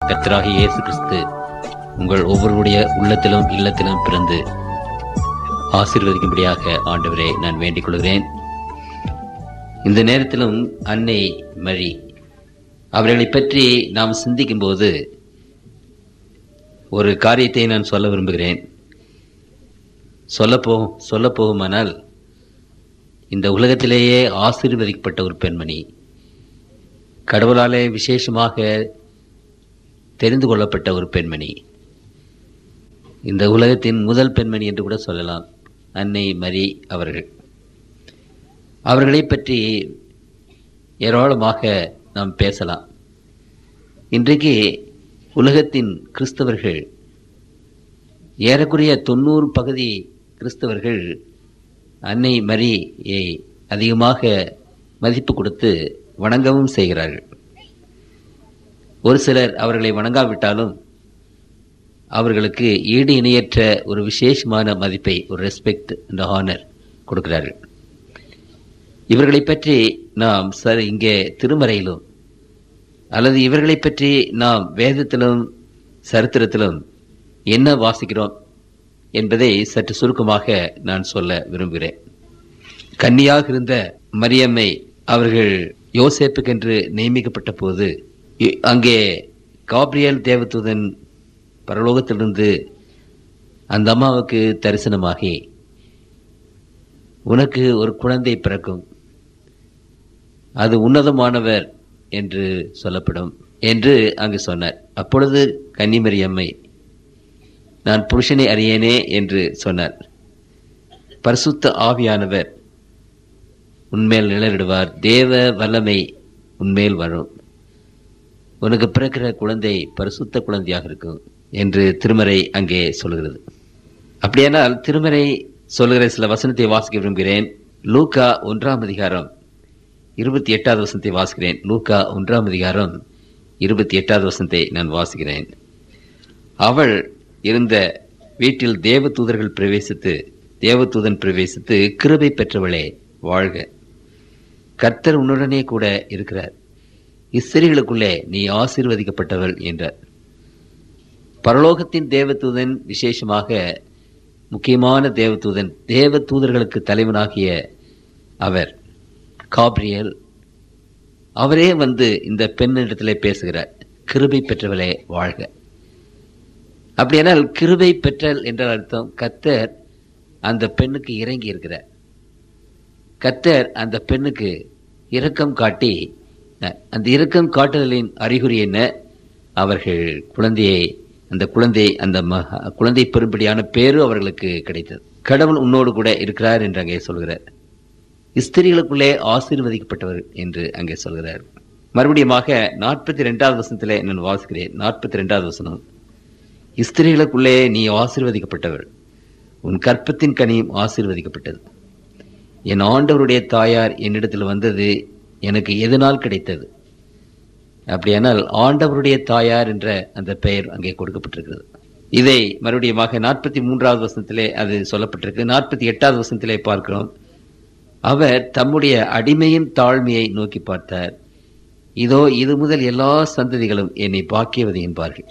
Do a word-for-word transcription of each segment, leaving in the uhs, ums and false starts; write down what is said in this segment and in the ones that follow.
கர்த்தராகிய இயேசு கிறிஸ்து உங்கள் ஒவ்வொருடைய உள்ளத்திலும் இல்லத்திலும் பிறந்து ஆசீர்வதிக்கும்படியாக ஆண்டவரே நான் வேண்டிக் கொள்கிறேன். இந்த நேரத்திலும் அன்னை மரி அவர்களை பற்றி நாம் சிந்திக்கும் போது ஒரு காரியத்தை நான் சொல்ல விரும்புகிறேன். சொல்லப்போ சொல்ல போகுமானால் இந்த உலகத்திலேயே ஆசீர்வதிக்கப்பட்ட ஒரு பெண்மணி, கடவுளாலே விசேஷமாக தெரிந்து கொள்ளப்பட்ட ஒரு பெண்மணி, இந்த உலகத்தின் முதல் பெண்மணி என்று கூட சொல்லலாம் அன்னை மரி அவர்கள். அவர்களை பற்றி ஏராளமாக நாம் பேசலாம். இன்றைக்கு உலகத்தின் கிறிஸ்தவர்கள் ஏறக்குறைய தொண்ணூறு பகுதி கிறிஸ்தவர்கள் அன்னை மரியை அதிகமாக மதிப்பு கொடுத்து வணங்கவும் செய்கிறார்கள். ஒரு சிலர் அவர்களை வணங்காவிட்டாலும் அவர்களுக்கு ஈடு இணையற்ற ஒரு விசேஷமான மதிப்பை, ஒரு ரெஸ்பெக்ட் அண்ட் ஹானர் கொடுக்கிறார்கள். இவர்களை பற்றி நாம் சரி இங்கே திருமறையிலும் அல்லது இவர்களை பற்றி நாம் வேதத்திலும் சரித்திரத்திலும் என்ன வாசிக்கிறோம் என்பதை சற்று சுருக்கமாக நான் சொல்ல விரும்புகிறேன். கன்னியாக இருந்த மரியம்மை அவர்கள் யோசேப்புக்கென்று நியமிக்கப்பட்ட போது அங்கே காப்ரியேல் தேவதூதன் பரலோகத்திலிருந்து அந்த அம்மாவுக்கு தரிசனமாகி, உனக்கு ஒரு குழந்தை பிறக்கும், அது உன்னதமானவர் என்று சொல்லப்படும் என்று அங்கு சொன்னார். அப்பொழுது கன்னிமரியம்மை, நான் புருஷனை அறியேனே என்று சொன்னார். பரிசுத்த ஆவியானவர் உன்மேல் நிழலிடுவார், தேவ வல்லமை உன்மேல் வரும், உனக்கு பிறக்கிற குழந்தை பரிசுத்த குழந்தையாக இருக்கும் என்று திருமறை அங்கே சொல்கிறது. அப்படியானால் திருமறை சொல்கிற சில வசனத்தை வாசிக்க விரும்புகிறேன். லூக்கா ஒன்றாம் அதிகாரம் இருபத்தி எட்டாவது வசனத்தை வாசிக்கிறேன். லூக்கா ஒன்றாம் அதிகாரம் இருபத்தி எட்டாவது வசனத்தை நான் வாசிக்கிறேன். அவள் இருந்த வீட்டில் தேவ தூதர்கள் பிரவேசித்து தேவதூதன் பிரவேசித்து, கிருபை பெற்றவளே வாழ்க, கர்த்தர் உன்னுடனே கூட இருக்கிறார், இஸ்திரீகளுக்குள்ளே நீ ஆசீர்வதிக்கப்பட்டவள் என்றார். பரலோகத்தின் தேவதூதன், விசேஷமாக முக்கியமான தேவதூதன், தேவ தூதர்களுக்கு தலைவனாகிய அவர் காப்ரியேல், அவரே வந்து இந்த பெண்ணிடத்திலே பேசுகிறார், கிருபை பெற்றவளே வாழ்க. அப்படியானால் கிருபை பெற்றல் என்ற அர்த்தம் கர்த்தர் அந்த பெண்ணுக்கு இறங்கி இருக்கிறார். கர்த்தர் அந்த பெண்ணுக்கு இரக்கம் காட்டி, அந்த இரக்கம் காட்டுதலின் அறிகுறி என்ன? அவர்கள் குழந்தையை அந்த குழந்தை அந்த குழந்தை பெறும்படியான பேரு அவர்களுக்கு கிடைத்தது. கடவுள் உன்னோடு கூட இருக்கிறார் என்று அங்கே சொல்கிறார். ஸ்திரீகளுக்குள்ளே ஆசீர்வதிக்கப்பட்டவர் என்று அங்கே சொல்கிறார். மறுபடியுமாக நாற்பத்தி ரெண்டாவது வசனத்திலே நான் வாசிக்கிறேன். நாற்பத்தி ரெண்டாவது வசனம், ஸ்திரீகளுக்குள்ளே நீ ஆசீர்வதிக்கப்பட்டவர், உன் கற்பத்தின் கனியும் ஆசீர்வதிக்கப்பட்டது. என் ஆண்டவருடைய தாயார் என்னிடத்தில் வந்தது எனக்கு எதனால் கிடைத்தது? அப்படியானால் ஆண்டவருடைய தாயார் என்ற அந்த பெயர் அங்கே கொடுக்கப்பட்டிருக்கிறது. இதை மறுபடியும் நாற்பத்தி மூன்றாவது வசனத்திலே அது சொல்லப்பட்டிருக்கு. நாற்பத்தி எட்டாவது வசனத்திலே பார்க்கிறோம், அவர் தம்முடைய அடிமையின் தாழ்மையை நோக்கி பார்த்தார், இதோ இது முதல் எல்லா சந்ததிகளும் என்னை பாக்கியவதி என்பார்கள்.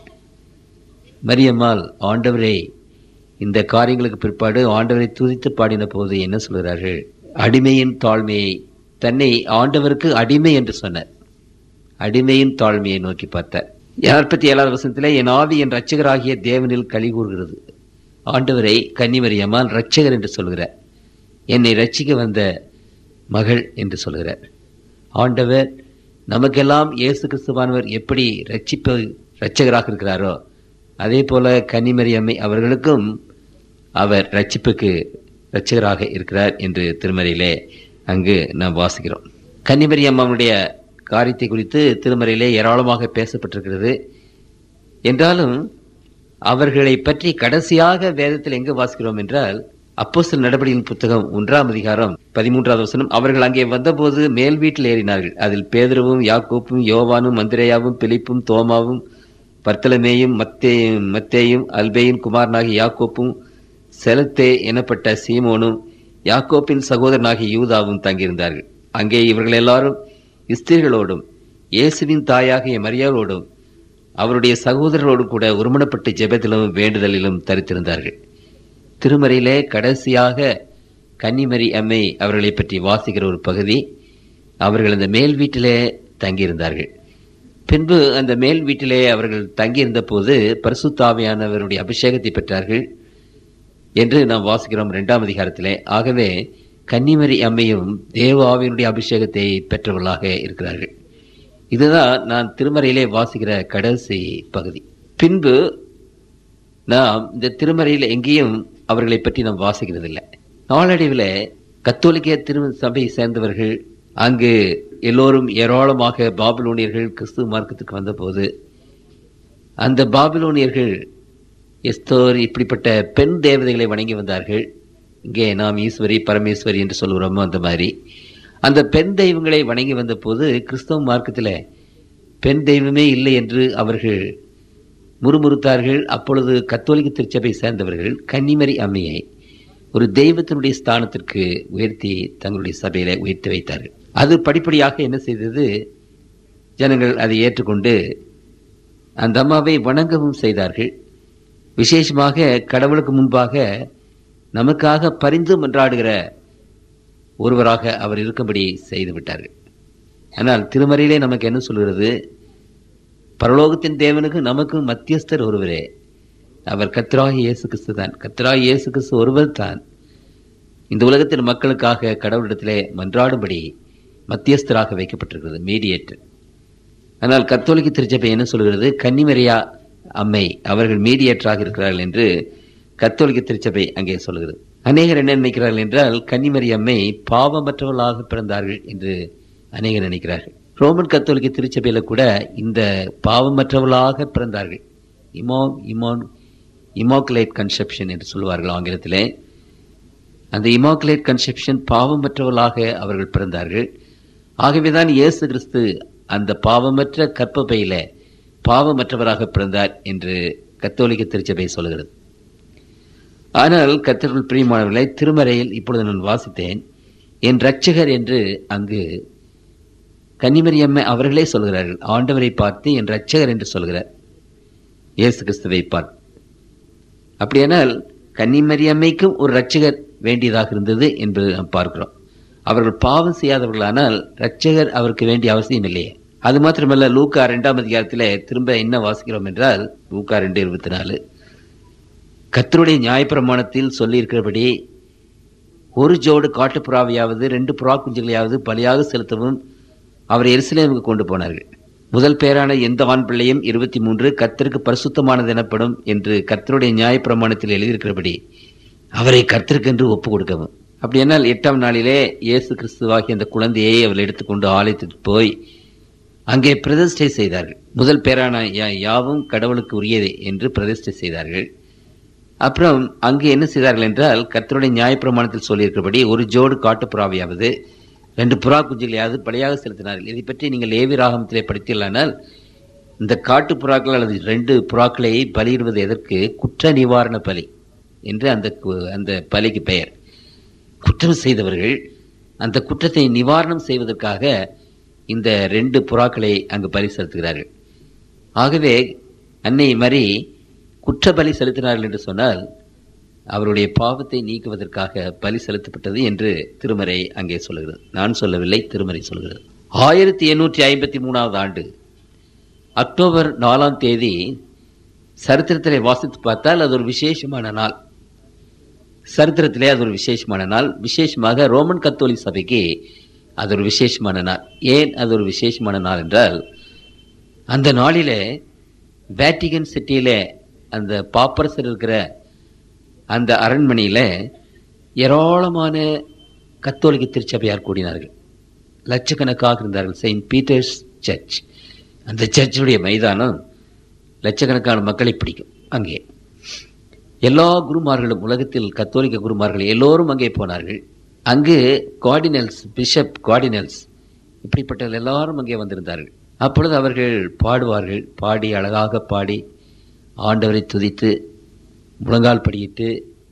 மரியம்மாள் ஆண்டவரை இந்த காரியங்களுக்கு பிற்பாடு ஆண்டவரை துதித்து பாடின போது என்ன சொல்கிறார்கள்? அடிமையின் தாழ்மையை, தன்னை ஆண்டவருக்கு அடிமை என்று சொன்னார், அடிமையின் தாழ்மையை நோக்கி பார்த்தார். நாற்பத்தி ஏழாவது வசனத்திலே என் ஆவி என் இரட்சகராகிய தேவனில் களி கூறுகிறது. ஆண்டவரை கன்னிமரியம்மாள் இரட்சகர் என்று சொல்கிறார், என்னை ரட்சிக்க வந்த மகள் என்று சொல்கிறார். ஆண்டவர் நமக்கெல்லாம் இயேசு கிறிஸ்துவானவர் எப்படி ரட்சிப்பு இரட்சகராக இருக்கிறாரோ அதே போல கன்னிமரியம்மை அவர்களுக்கும் அவர் ரட்சிப்புக்கு இரட்சகராக இருக்கிறார் என்று திருமறையிலே அங்கு நாம் வாசிக்கிறோம். கன்னிமரியம்மாவுடைய காரியத்தை குறித்து திருமறையிலே ஏராளமாக பேசப்பட்டிருக்கிறது. என்றாலும் அவர்களை பற்றி கடைசியாக வேதத்தில் எங்கு வாசிக்கிறோம் என்றால் அப்போஸ்தலர் நடபடியின் புத்தகம் ஒன்றாம் அதிகாரம் பதிமூன்றாவது வசனம், அவர்கள் அங்கே வந்தபோது மேல் வீட்டில் ஏறினார்கள், அதில் பேதுருவும் யாக்கோப்பும் யோவானும் அந்திரேயாவும் பிலிப்பும் தோமாவும் பர்த்தலமேயும் மத்தேயும் மத்தேயும் அல்பேயின் குமாரனாகிய யாக்கோப்பும் செலத்தே எனப்பட்ட சீமோனும் யாக்கோப்பின் சகோதரனாகிய யூதாவும் தங்கியிருந்தார்கள். அங்கே இவர்கள் எல்லாரும் ஸ்திரீகளோடும் இயேசுவின் தாயாகிய மரியாளோடும் அவருடைய சகோதரரோடு கூட ஒருமனப்பட்டு ஜெபத்திலும் வேண்டுதலிலும் தரித்திருந்தார்கள். திருமறையிலே கடைசியாக கன்னிமரி அம்மை அவர்களை பற்றி வாசிக்கிற ஒரு பகுதி, அவர்கள் அந்த மேல் வீட்டிலே தங்கியிருந்தார்கள். பின்பு அந்த மேல் வீட்டிலே அவர்கள் தங்கியிருந்த போது பரிசுத்த ஆவியானவருடைய அபிஷேகத்தை பெற்றார்கள் என்று நாம் வாசிக்கிறோம் இரண்டாம் அதிகாரத்திலே. ஆகவே கன்னிமரி அம்மையும் தேவ ஆவியினுடைய அபிஷேகத்தை பெற்றவர்களாக இருக்கிறார்கள். இதுதான் நான் திருமறையிலே வாசிக்கிற கடைசி பகுதி. பின்பு நாம் இந்த திருமறையில் எங்கேயும் அவர்களை பற்றி நாம் வாசிக்கிறதில்லை. நாளடைவில் கத்தோலிக்க திரு சபையை சேர்ந்தவர்கள் அங்கு எல்லோரும் ஏராளமாக பாபிலோனியர்கள் கிறிஸ்துவ மார்க்கத்துக்கு வந்தபோது அந்த பாபிலோனியர்கள் எஸ்தோர் இப்படிப்பட்ட பெண் தேவதைகளை வணங்கி வந்தார்கள். இங்கே நாம் ஈஸ்வரி பரமேஸ்வரி என்று சொல்கிறோமோ அந்த மாதிரி அந்த பெண் தெய்வங்களை வணங்கி வந்த போது கிறிஸ்தவ மார்க்கத்தில் பெண் தெய்வமே இல்லை என்று அவர்கள் முறுமுறுத்தார்கள். அப்பொழுது கத்தோலிக்க திருச்சபை சேர்ந்தவர்கள் கன்னிமரி அம்மையை ஒரு தெய்வத்தினுடைய ஸ்தானத்திற்கு உயர்த்தி தங்களுடைய சபையில உயர்த்தி வைத்தார்கள். அது படிப்படியாக என்ன செய்தது, ஜனங்கள் அதை ஏற்றுக்கொண்டு அந்த அம்மாவை வணங்கவும் செய்தார்கள். விசேஷமாக கடவுளுக்கு முன்பாக நமக்காக பரிந்து மன்றாடுகிற ஒருவராக அவர் இருக்கும்படி செய்து விட்டார்கள். ஆனால் திருமறையிலே நமக்கு என்ன சொல்கிறது, பரலோகத்தின் தேவனுக்கு நமக்கு மத்தியஸ்தர் ஒருவரே, அவர் கர்த்தராகிய இயேசு கிறிஸ்து தான். கர்த்தராகிய இயேசு கிறிஸ்து ஒருவர் தான் இந்த உலகத்தின் மக்களுக்காக கடவுளிடத்திலே மன்றாடும்படி மத்தியஸ்தராக வைக்கப்பட்டிருக்கிறது, மீடியேட்டர். ஆனால் கத்தோலிக்க திருச்சபை என்ன சொல்கிறது, கன்னிமரியா அம்மை அவர்கள் மீடியேட்டராக இருக்கிறார்கள் என்று கத்தோலிக்க திருச்சபை அங்கே சொல்கிறது. அநேகர் என்ன நினைக்கிறார்கள் என்றால், கன்னிமரி அம்மை பாவமற்றவர்களாக பிறந்தார்கள் என்று அநேகர் நினைக்கிறார்கள். ரோமன் கத்தோலிக்க திருச்சபையில கூட இந்த பாவமற்றவர்களாக பிறந்தார்கள், இமோ இமோன் இமாக்குலேட் கன்செப்ஷன் என்று சொல்வார்கள் ஆங்கிலத்திலே. அந்த இமாக்குலேட் கன்செப்ஷன் பாவமற்றவர்களாக அவர்கள் பிறந்தார்கள். ஆகவேதான் இயேசு கிறிஸ்து அந்த பாவமற்ற கற்பப்பையில பாவமற்றவராக பிறந்தார் என்று கத்தோலிக்க திருச்சபை சொல்கிறது. ஆனால் கர்த்தருக்குள் பிரியமானவர்களை, திருமறையில் இப்பொழுது நான் வாசித்தேன், என் இரட்சகர் என்று அங்கு கன்னிமரி அம்மை அவர்களே சொல்கிறார்கள். ஆண்டவரை பார்த்து என் இரட்சகர் என்று சொல்கிறார், இயேசு கிறிஸ்துவை பார்த்து. அப்படியானால் கன்னிமரி அம்மைக்கும் ஒரு இரட்சகர் வேண்டியதாக இருந்தது என்பது நாம் பார்க்கிறோம். அவர்கள் பாவம் செய்யாதவர்களானால் இரட்சகர் அவருக்கு வேண்டிய அவசியம் இல்லையே. அது மாத்திரமல்ல, லூக்கா இரண்டாம் அதிகாரத்தில் திரும்ப என்ன வாசிக்கிறோம் என்றால், லூக்கா ரெண்டு இருபத்தி நாலு கர்த்தருடைய நியாயப்பிரமாணத்தில் சொல்லியிருக்கிறபடி ஒரு ஜோடு காட்டுப்புறாவையாவது ரெண்டு புறா குஞ்சுகளையாவது பலியாக செலுத்தவும் அவர் எருசலேமுக்கு கொண்டு போனார்கள். முதல் பேரான எந்த ஆண் பிள்ளையும் இருபத்தி மூன்று கர்த்தருக்கு பரிசுத்தமானது எனப்படும் என்று கர்த்தருடைய நியாயப்பிரமாணத்தில் எழுதியிருக்கிறபடி அவரை கர்த்தருக்கென்று ஒப்பு கொடுக்கவும். அப்படி என்னால் எட்டாம் நாளிலே இயேசு கிறிஸ்துவாகி அந்த குழந்தையை அவர்கள் எடுத்துக்கொண்டு ஆலயத்துக்கு போய் அங்கே பிரதிஷ்டை செய்தார்கள். முதல் பேரான யாவும் கடவுளுக்கு உரியது என்று பிரதிஷ்டை செய்தார்கள். அப்புறம் அங்கு என்ன செய்தார்கள் என்றால், கர்த்தருடைய நியாயப்பிரமாணத்தில் சொல்லியிருக்கிறபடி ஒரு ஜோடு காட்டுப்புறாவையாவது ரெண்டு புறா குஞ்சுகளையாவது பலியாக செலுத்தினார்கள். இதை பற்றி நீங்கள் லேவி ராகமத்திலே படித்தீர்களானால், இந்த காட்டு புறாக்கள் அல்லது ரெண்டு புறாக்களை பலியிடுவது எதற்கு, குற்ற நிவாரண பலி என்று அந்த அந்த பலிக்கு பெயர். குற்றம் செய்தவர்கள் அந்த குற்றத்தை நிவாரணம் செய்வதற்காக இந்த ரெண்டு புறாக்களை அங்கு பலி செலுத்துகிறார்கள். ஆகவே அன்னை மரி குற்ற பலி செலுத்தினார்கள் என்று சொன்னால் அவருடைய பாவத்தை நீக்குவதற்காக பலி செலுத்தப்பட்டது என்று திருமறை அங்கே சொல்கிறது. நான் சொல்லவில்லை, திருமறை சொல்கிறது. ஆயிரத்தி எண்ணூற்றி ஐம்பத்தி மூணாவது ஆண்டு அக்டோபர் நாலாம் தேதி சரித்திரத்திலே வாசித்து பார்த்தால் அது ஒரு விசேஷமான நாள். சரித்திரத்திலே அது ஒரு விசேஷமான நாள். விசேஷமாக ரோமன் கத்தோலிக் சபைக்கு அது ஒரு விசேஷமான நாள். ஏன் அது ஒரு விசேஷமான நாள் என்றால், அந்த நாளிலே வேட்டிகன் சிட்டியிலே அந்த பாப்பரசர் இருக்கிற அந்த அரண்மனையில் ஏராளமான கத்தோலிக்க திருச்சபையார் கூடினார்கள். லட்சக்கணக்காக இருந்தார்கள். செயின்ட் பீட்டர்ஸ் சர்ச், அந்த சர்ச்சுடைய மைதானம் லட்சக்கணக்கான மக்களை பிடிக்கும். அங்கே எல்லா குருமார்களும், உலகத்தில் கத்தோலிக்க குருமார்கள் எல்லோரும் அங்கே போனார்கள். அங்கு கார்டினல்ஸ், பிஷப் கார்டினல்ஸ் இப்படிப்பட்ட எல்லாரும் அங்கே வந்திருந்தார்கள். அப்பொழுது அவர்கள் பாடுவார்கள். பாடி அழகாக பாடி ஆண்டவரை துதித்து முழங்கால் படியிட்டு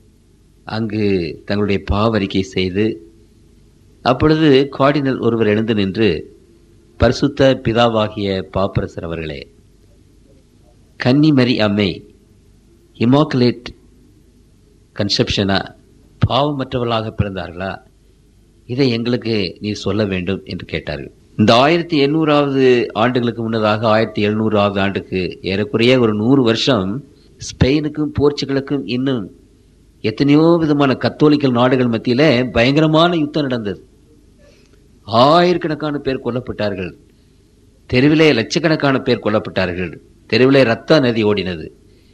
அங்கு தங்களுடைய பாவரிக்கை செய்து, அப்பொழுது கார்டினல் ஒருவர் எழுந்து நின்று, பரிசுத்த பிதாவாகிய பாப்பரசர் அவர்களே, கன்னிமரி அம்மை இமாக்குலேட் கன்செப்ஷனா, பாவமற்றவர்களாக பிறந்தார்களா? இதை எங்களுக்கு நீ சொல்ல வேண்டும் என்று கேட்டார்கள். இந்த ஆயிரத்தி எண்ணூறாவது ஆண்டுகளுக்கு முன்னதாக ஆயிரத்தி எழுநூறாவது ஆண்டுக்கு ஏறக்குறைய ஒரு நூறு வருஷம் ஸ்பெயினுக்கும் போர்ச்சுகலுக்கும் இன்னும் எத்தனையோ விதமான கத்தோலிக்கல் நாடுகள் மத்தியில பயங்கரமான யுத்தம் நடந்தது. ஆயிரக்கணக்கான பேர் கொல்லப்பட்டார்கள். தெருவிலே லட்சக்கணக்கான பேர் கொல்லப்பட்டார்கள். தெருவிலே ரத்த நதி ஓடினது.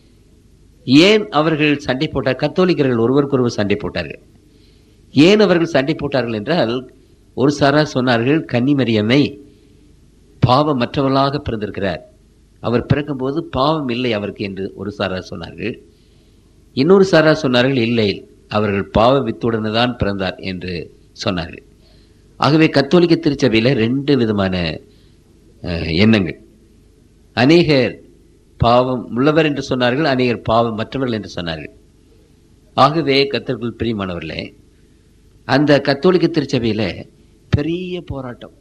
ஏன் அவர்கள் சண்டை போட்டார்? கத்தோலிக்கர்கள் ஒருவருக்கொருவர் சண்டை போட்டார்கள். ஏன் அவர்கள் சண்டை போட்டார்கள் என்றால், ஒரு சாரார் சொன்னார்கள், கன்னிமரியம்மை பாவமற்றவளாக பிறந்திருக்கிறார், அவர் பிறக்கும்போது பாவம் இல்லை அவருக்கு என்று ஒரு சாரார் சொன்னார்கள். இன்னொரு சாரார் சொன்னார்கள், இல்லை, அவர்கள் பாவ வித்துடனே தான் பிறந்தார் என்று சொன்னார்கள். ஆகவே கத்தோலிக்க திருச்சபையில் ரெண்டு விதமான எண்ணங்கள். அநேகர் பாவம் உள்ளவர் என்று சொன்னார்கள், அநேகர் பாவம் மற்றவர்கள் என்று சொன்னார்கள். ஆகவே கர்த்தருக்குள் பிரியமானவர்களே, அந்த கத்தோலிக்க திருச்சபையில் பெரிய போராட்டம்,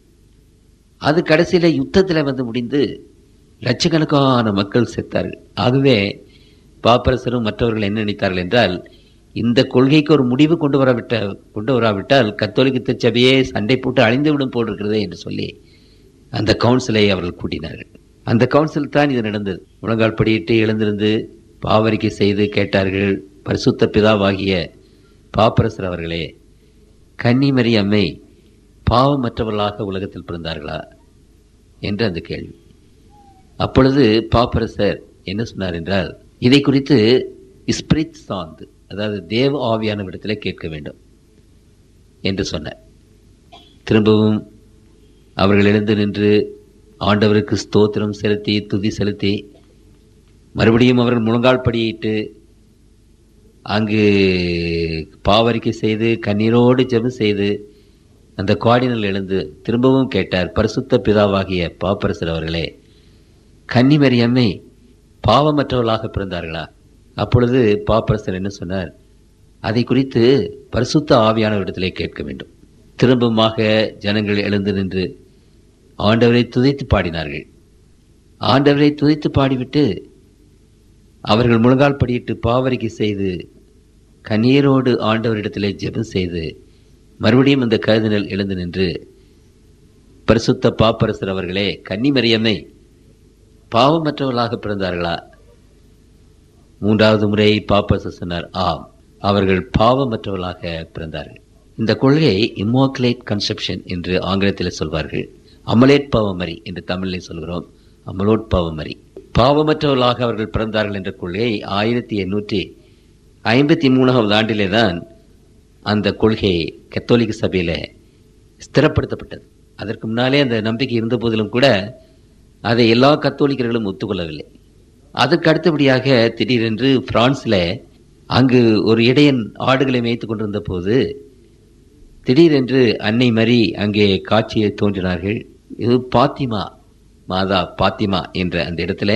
அது கடைசியில யுத்தத்தில் வந்து முடிந்து லட்சக்கணக்கான மக்கள் செத்தார்கள். ஆகவே பாப்பரசரும் மற்றவர்கள் என்ன நினைத்தார்கள் என்றால், இந்த கொள்கைக்கு ஒரு முடிவு கொண்டு வரவிட்ட கொண்டு வராவிட்டால் கத்தோலிக்க திருச்சபையே சண்டை போட்டு அழிந்து விடும் போல் இருக்கிறதே என்று சொல்லி அந்த கவுன்சிலை அவர்கள் கூட்டினார்கள். அந்த கவுன்சில் தான் இது நடந்தது. முழங்கால் படியிட்டு எழுந்திருந்து பாவரிக்கை செய்து கேட்டார்கள், பரிசுத்த பிதாவாகிய பாப்பரசர் அவர்களே, கன்னிமரி அம்மை பாவமற்றவர்களாக உலகத்தில் பிறந்தார்களா என்று அந்த கேள்வி. அப்பொழுது பாப்பரசர் என்ன சொன்னார் என்றால், இதை குறித்து ஸ்பிரிட் சார்ந்து, அதாவது தேவ ஆவியான விடத்தில் கேட்க வேண்டும் என்று சொன்னார். திரும்பவும் அவர்கள் எழுந்து நின்று ஆண்டவருக்கு ஸ்தோத்திரம் செலுத்தி துதி செலுத்தி மறுபடியும் அவர்கள் முழங்கால் படியிட்டு அங்கு பாவரிக்கை செய்து கண்ணீரோடு ஜெபம் செய்து அந்த கார்டினல் எழுந்து திரும்பவும் கேட்டார், பரிசுத்த பிதாவாகிய பாப்பரசர் அவர்களே, கன்னிமரி அம்மை பாவமற்றவர்களாக பிறந்தார்களா? அப்பொழுது பாப்பரசர் என்ன சொன்னார், அதை குறித்து பரிசுத்த ஆவியானவரிடத்திலே கேட்க வேண்டும். திரும்பமாக ஜனங்கள் எழுந்து நின்று ஆண்டவரை துதித்து பாடினார்கள். ஆண்டவரை துதித்து பாடிவிட்டு அவர்கள் முழங்கால் படியிட்டு பாவரிக்கை செய்து கண்ணீரோடு ஆண்டவரிடத்திலே ஜெபம் செய்து மறுபடியும் அந்த கர்தினல் எழுந்து நின்று, பரிசுத்த பாப்பரசர் அவர்களே, கன்னிமரியம்மை பாவமற்றவர்களாக பிறந்தார்களா? மூன்றாவது முறை பாப்பரசர் சொன்னார், ஆம், அவர்கள் பாவமற்றவர்களாக பிறந்தார்கள். இந்த கொள்கை இம்மாக்குலேட் கன்செப்ஷன் என்று ஆங்கிலத்தில் சொல்வார்கள். அமலேட் பாவமரி என்று தமிழில் சொல்கிறோம். அமலோட் பாவமரி, பாவமற்றவர்களாக அவர்கள் பிறந்தார்கள் என்ற கொள்கை ஆயிரத்தி எண்ணூற்றி ஐம்பத்தி மூணாவது ஆண்டிலே தான் அந்த கொள்கை கத்தோலிக்க சபையில் ஸ்திரப்படுத்தப்பட்டது. அதற்கு முன்னாலே அந்த நம்பிக்கை இருந்த போதிலும் கூட அதை எல்லா கத்தோலிக்கர்களும் ஒத்துக்கொள்ளவில்லை. அதற்கு அடுத்தபடியாக திடீரென்று பிரான்ஸில் அங்கு ஒரு இடையன் ஆடுகளை மேய்த்து கொண்டிருந்த போது திடீரென்று அன்னை மரி அங்கே காட்சியை தோன்றினார்கள். இது பாத்திமா, மாதா பாத்திமா என்ற அந்த இடத்துல.